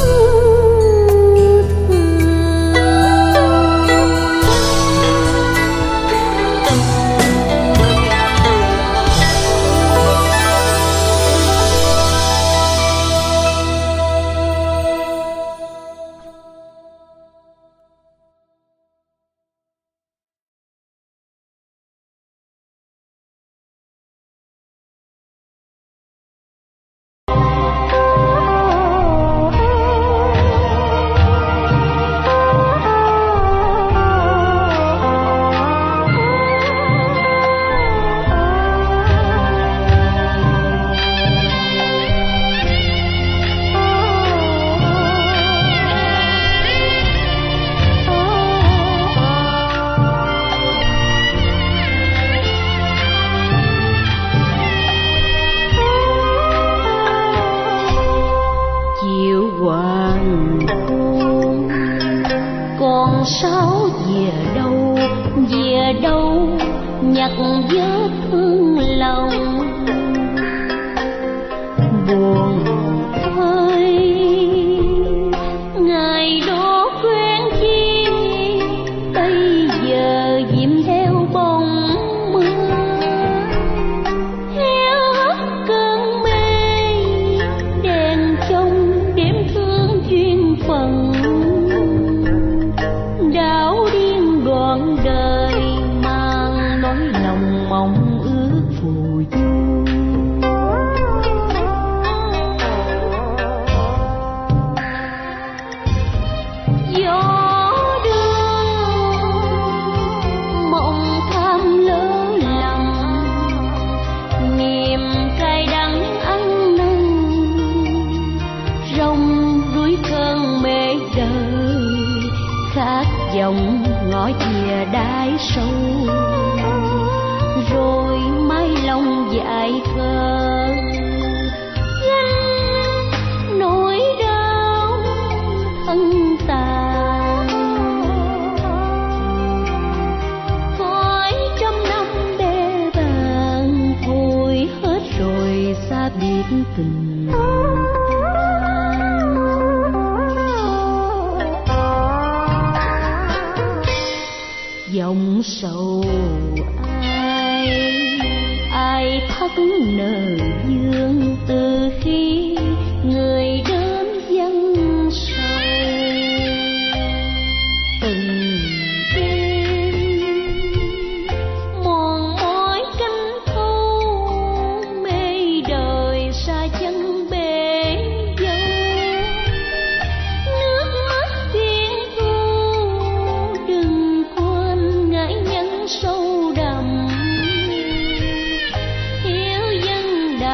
Con sáo về đâu nhặt vết thương lòng, buồn ơi ngày đó quen chi, bây giờ dìm theo bóng mưa. Héo hắt cơn mê đèn trong đêm thương duyên phận, đảo điên đoạn đời mang nỗi lòng mong ước phù du. Gió đưa mộng tham lỡ lầm, niềm cay đắng ăn năn, rong ruổi cơn mê đời, khát vọng ngõ chìa đáy sâu. Rồi mái lòng dại khờ gánh nỗi đau thân tàn. Cõi trăm năm bê bàng thôi hết rồi xa biệt tình. Dòng sầu ai thắt nợ dương, từ khi người đến dân sầu. Từng đêm mòn mỏi canh thâu, mê đời xa chân bể dâu. Nước mắt thiên thu đừng quên ngãi nhân sâu đậm, hiếu dân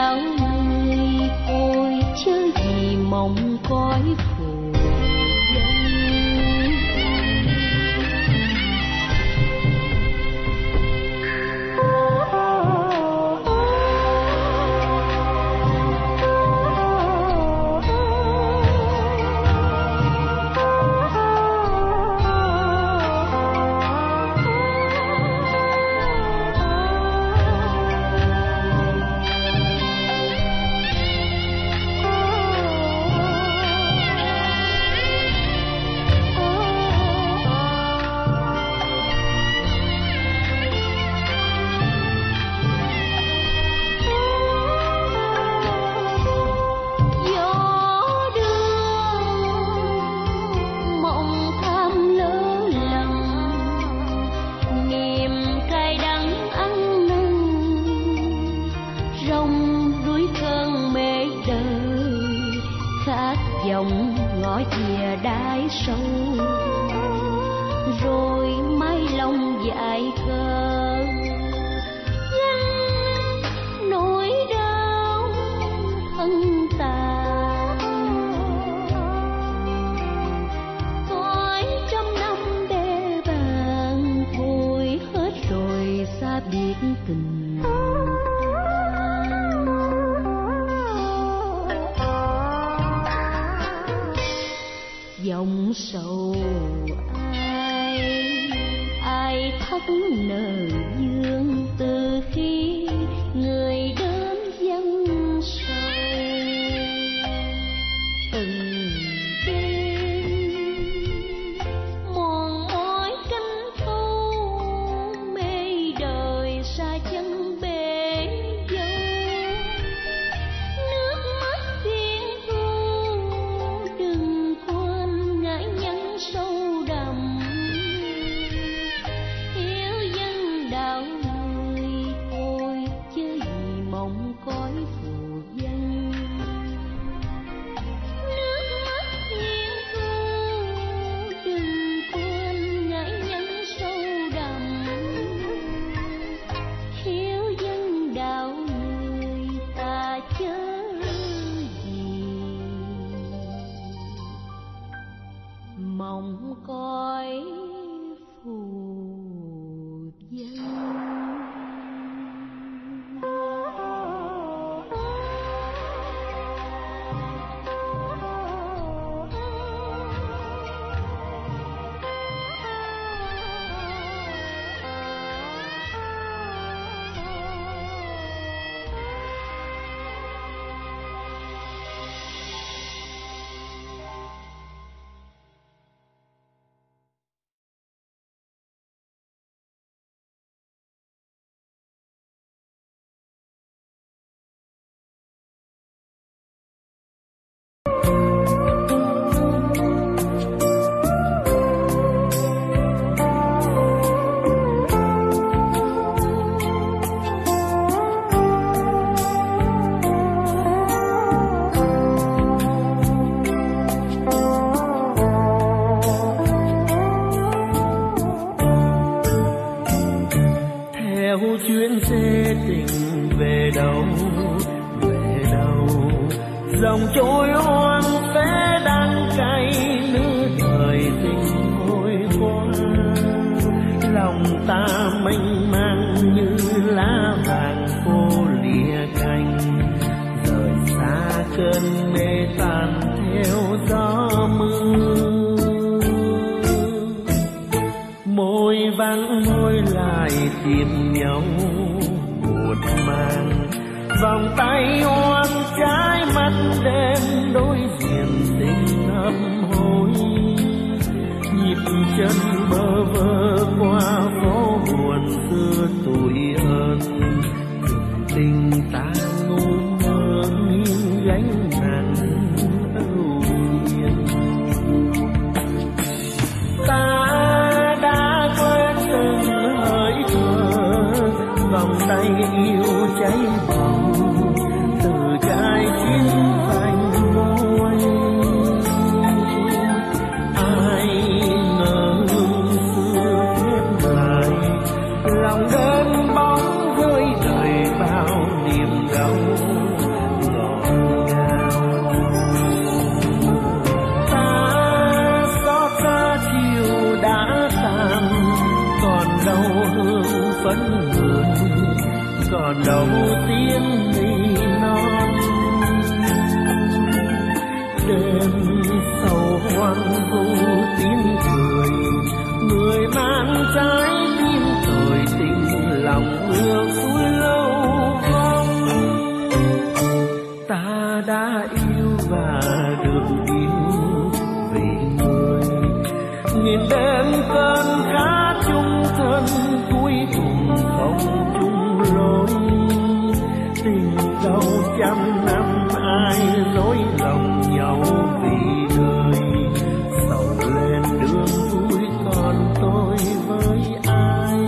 ngõ thìa đáy sâu, rồi mái lòng dại khờ gánh nỗi đau thân tàn. Cõi trăm năm bê bàng thôi hết rồi, xa biệt tình. Dòng sầu ai thất nợ dương, từ khi người đến dân sầu. Từng đêm mòn mỏi canh thu, mê đời xa chân bể dâu. Nước mắt thiên thu đừng quên ngại nhân sâu đậm. Hiếu dân đạo người thôi chứ gì mong cõi phù dân. Nước mắt thiên thu đừng quên ngại nhân sâu đậm. Hiếu dân đạo người ta chớ gì mong cõi phù dân. Theo chuyến xe tình về đâu, dòng trôi oan sẽ đắng cay nửa đời tình trôi qua. Lòng ta mênh mang như lá vàng khô lìa cành, rời xa cơn mê tan theo gió mưa. Môi vắng môi lại tìm nhau buồn mang, vòng tay oan trái mắt đêm đối diện tình âm hối. Nhịp chân bơ vơ qua phố buồn xưa tuổi ơn, tình ta ngu mơ nghiêng gánh nặng ưu nhiên. Ta đã quên từng hơi thở, vòng tay yêu cháy bỏng từ trái tim thành môi. Ai ngờ xưa khép lại, lòng đơn bóng rơi đời bao niềm đau ngọt ngào. Ta xót xa chiều đã tàn, còn đâu hương phấn hương, còn đâu tiếng nỉ non. Đêm sầu hoang vu tiếng cười, người mang trái tim tội tình, lòng ưa suối lâu vong. Ta đã yêu và được yêu vì người, nghìn đêm cơn khát chung thân cuối cùng không chung lối. Tình dẫu trăm năm ai dối lòng nhau vì đời, sầu lên đường vui còn tôi với ai.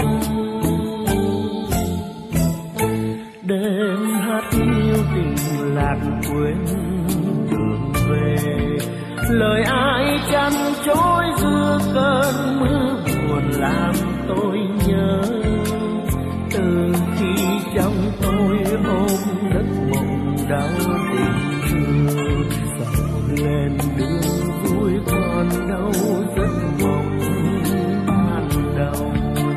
Đêm hát yêu tình lạc quên đường về, lời ai chăn trối giữa cơn mưa buồn làm tôi nhớ. Từ khi trong tôi ôm đất mộng đau tình thương, dạo lên đường vui còn đâu giấc mộng ban đầu.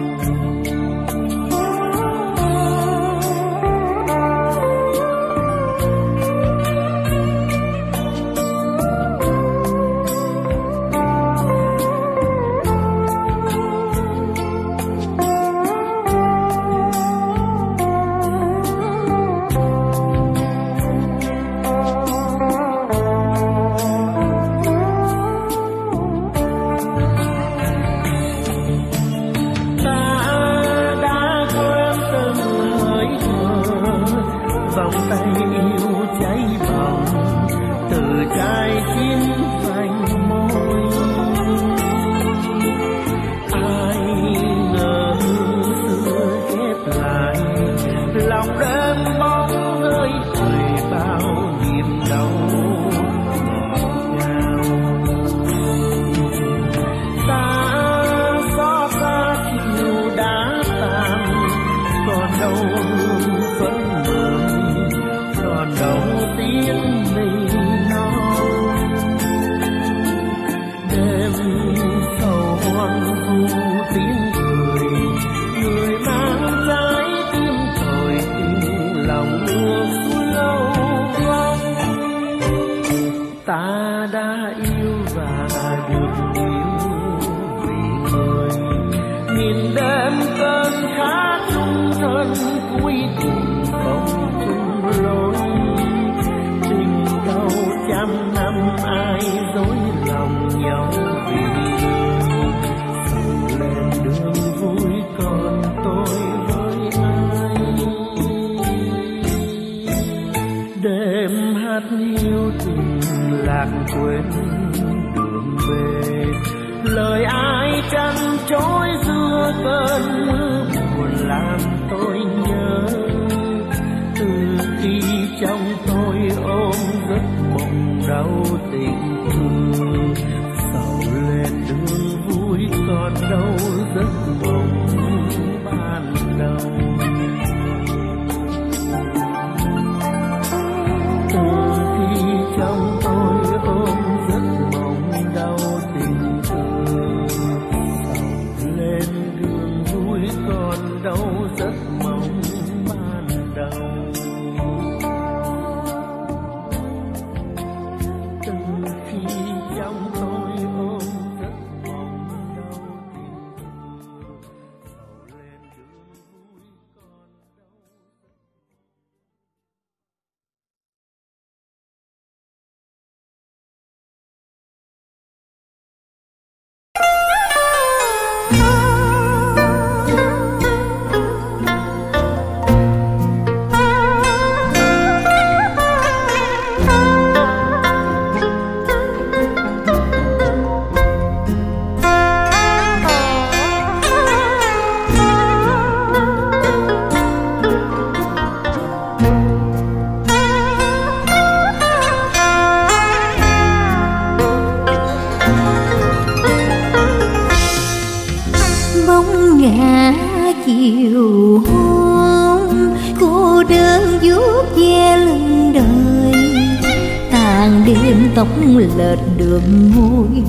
lệch đường môi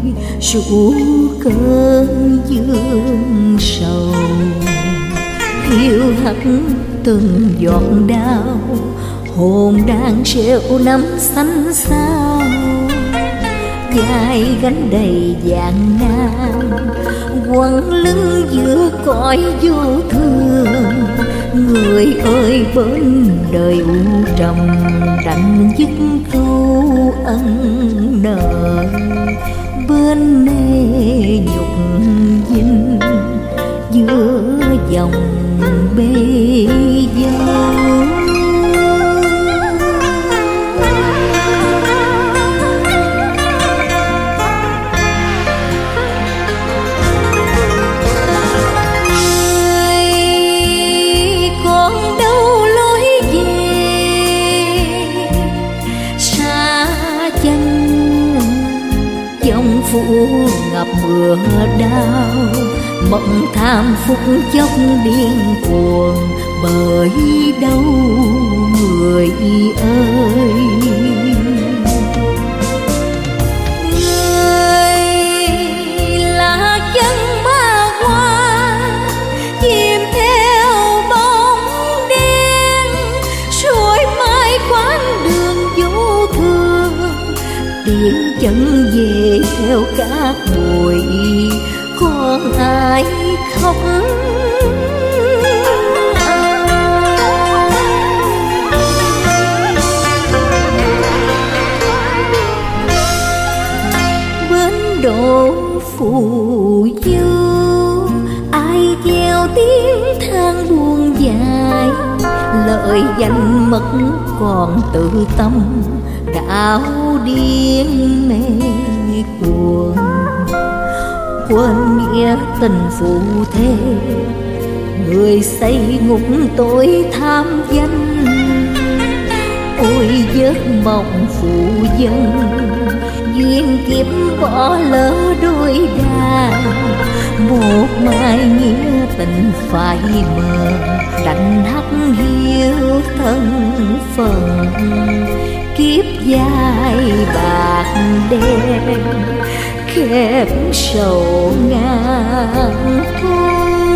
rủ cơn dương sầu, hiu hắt từng giọt đau, hồn đang treo nắm xanh sao, vai gánh đầy vàng nam, quăng lưng giữa cõi vô thường. Người ơi bên đời u trầm, đành dứt câu ân nợ, bên mê nhục dinh giữa dòng bê dâu. dòng phủ ngập mưa đau, mộng tham phúc chốc điên cuồng, bởi đâu người ơi. Người là chân ma qua chìm theo bóng đen, suối mãi quãng đường vô thường, tiếng chân về theo cát bụi, còn ai khóc bến đỗ phù du, ai gieo tiếng than buồn dài, lời danh mất còn tự tâm, đảo điên mê cuồng, quên nghĩa tình phụ thế, người xây ngục tội tham danh. Ôi giấc mộng phụ dân, duyên kiếp bỏ lỡ đôi đàn, một mai nghĩa tình phai mờ, đành hắt hiu thân phận. Kiếp dài bạc đen khép sầu ngàn thu.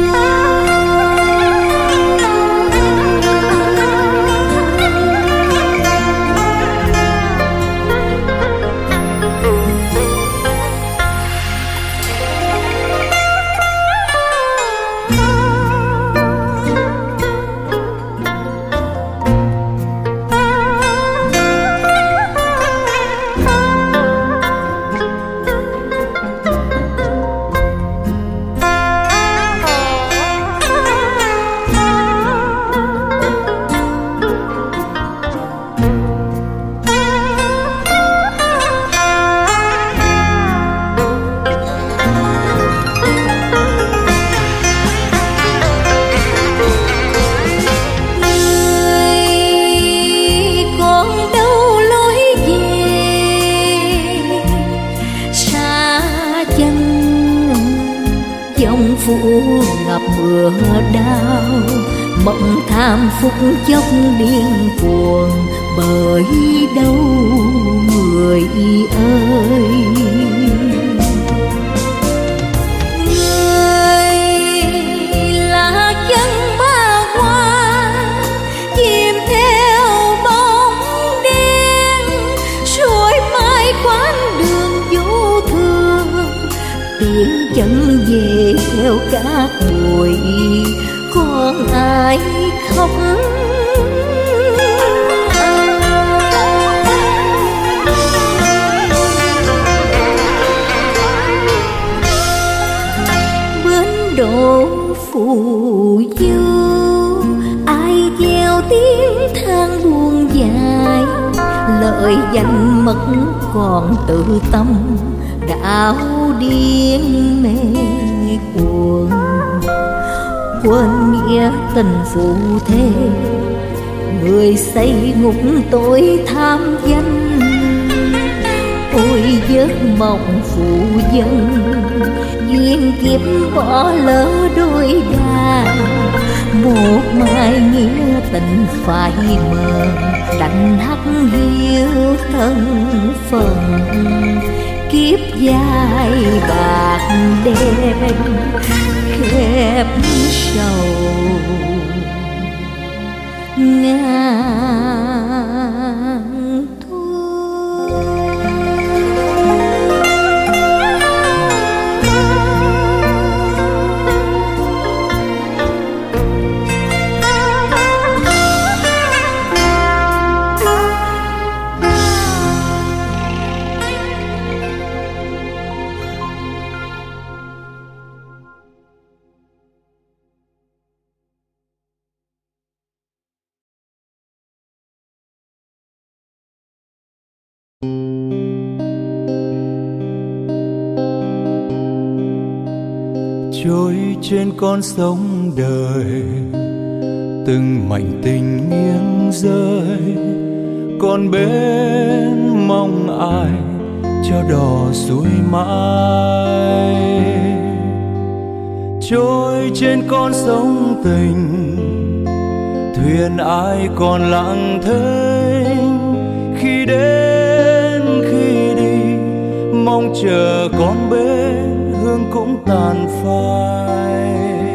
Phủ ngập mưa đau, mộng tham phúc chốc điên cuồng, bởi đâu người ơi. Người là chân ma qua chìm theo bóng đen, suối mãi quãng đường vô thường, tiếng chân về theo cát bụi, còn ai khóc bến đỗ phù du, ai gieo tiếng than buồn dài, lời danh mất còn tự tâm, đảo điên mê cuồng, quên nghĩa tình phụ thế, người xây ngục tội tham danh. Ôi giấc mộng phụ dân, duyên kiếp bỏ lỡ đôi đàn, một mai nghĩa tình phai mờ, đành hắt hiu thân phận. Kiếp dài bạc đen khép sầu ngàn thu. Trôi trên con sông đời, từng mảnh tình nghiêng rơi, còn bên mong ai cho đò xuôi mãi, trôi trên con sông tình. Thuyền ai còn lặng thinh, khi đến khi đi, mong chờ con bến hương cũng tàn phai.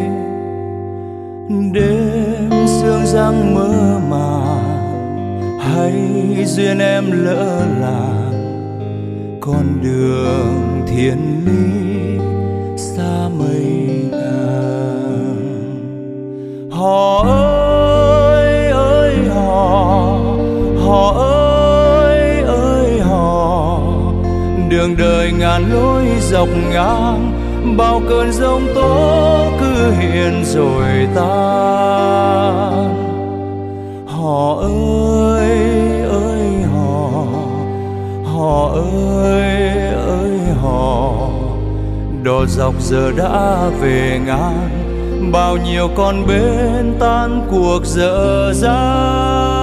Đêm sương giăng mơ màng, hay duyên em lỡ làng, con đường thiên lý xa mây ngàn. Họ ơi ơi họ, họ ơi ơi họ, đường đời ngàn lối dọc ngang, bao cơn giông tố cứ hiện rồi tan. Họ ơi ơi họ, họ ơi ơi họ, đò dọc giờ đã về ngàn, bao nhiêu con bến tan cuộc dở dang.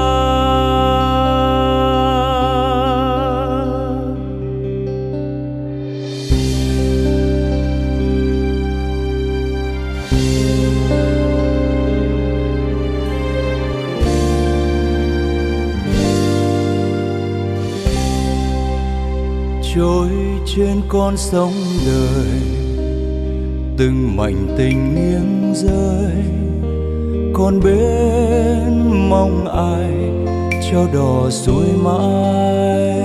Trôi trên con sông đời, từng mảnh tình nghiêng rơi, con bến mong ai cho đò xuôi mãi.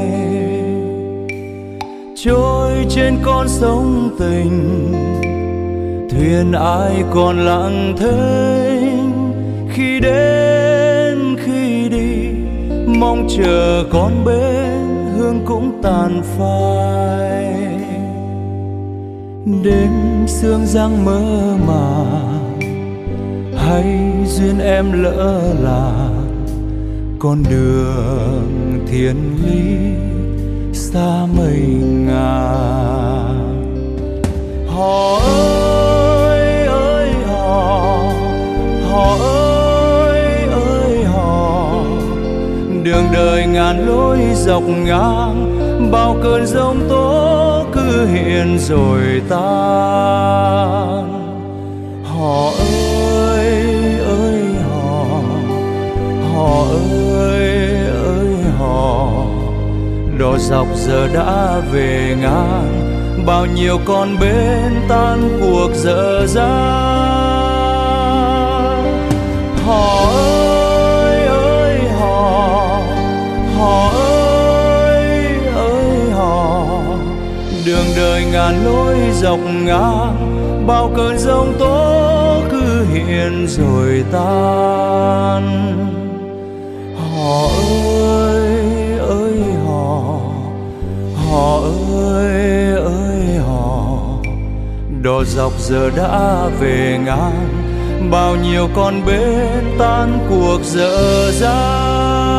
Trôi trên con sông tình, thuyền ai còn lặng thinh, khi đến khi đi, mong chờ con bến hương cũng tàn phai. Đêm sương giăng mơ màng, hay duyên em lỡ làng, con đường thiên lý xa mây ngàn. Họ ơi ơi họ, họ ơi ơi họ, đường đời ngàn lối dọc ngang, bao cơn giông tố cứ hiện rồi tan. Họ ơi ơi họ, họ ơi ơi họ, đò dọc giờ đã về ngang, bao nhiêu con bến tan cuộc dở dang. Họ ơi ơi họ, họ ơi ơi họ, đường đời ngàn lối dọc ngang, bao cơn giông tố cứ hiện rồi tan. Họ ơi ơi họ, họ ơi ơi họ, đò dọc giờ đã về ngang, bao nhiêu con bến tan cuộc dở dang.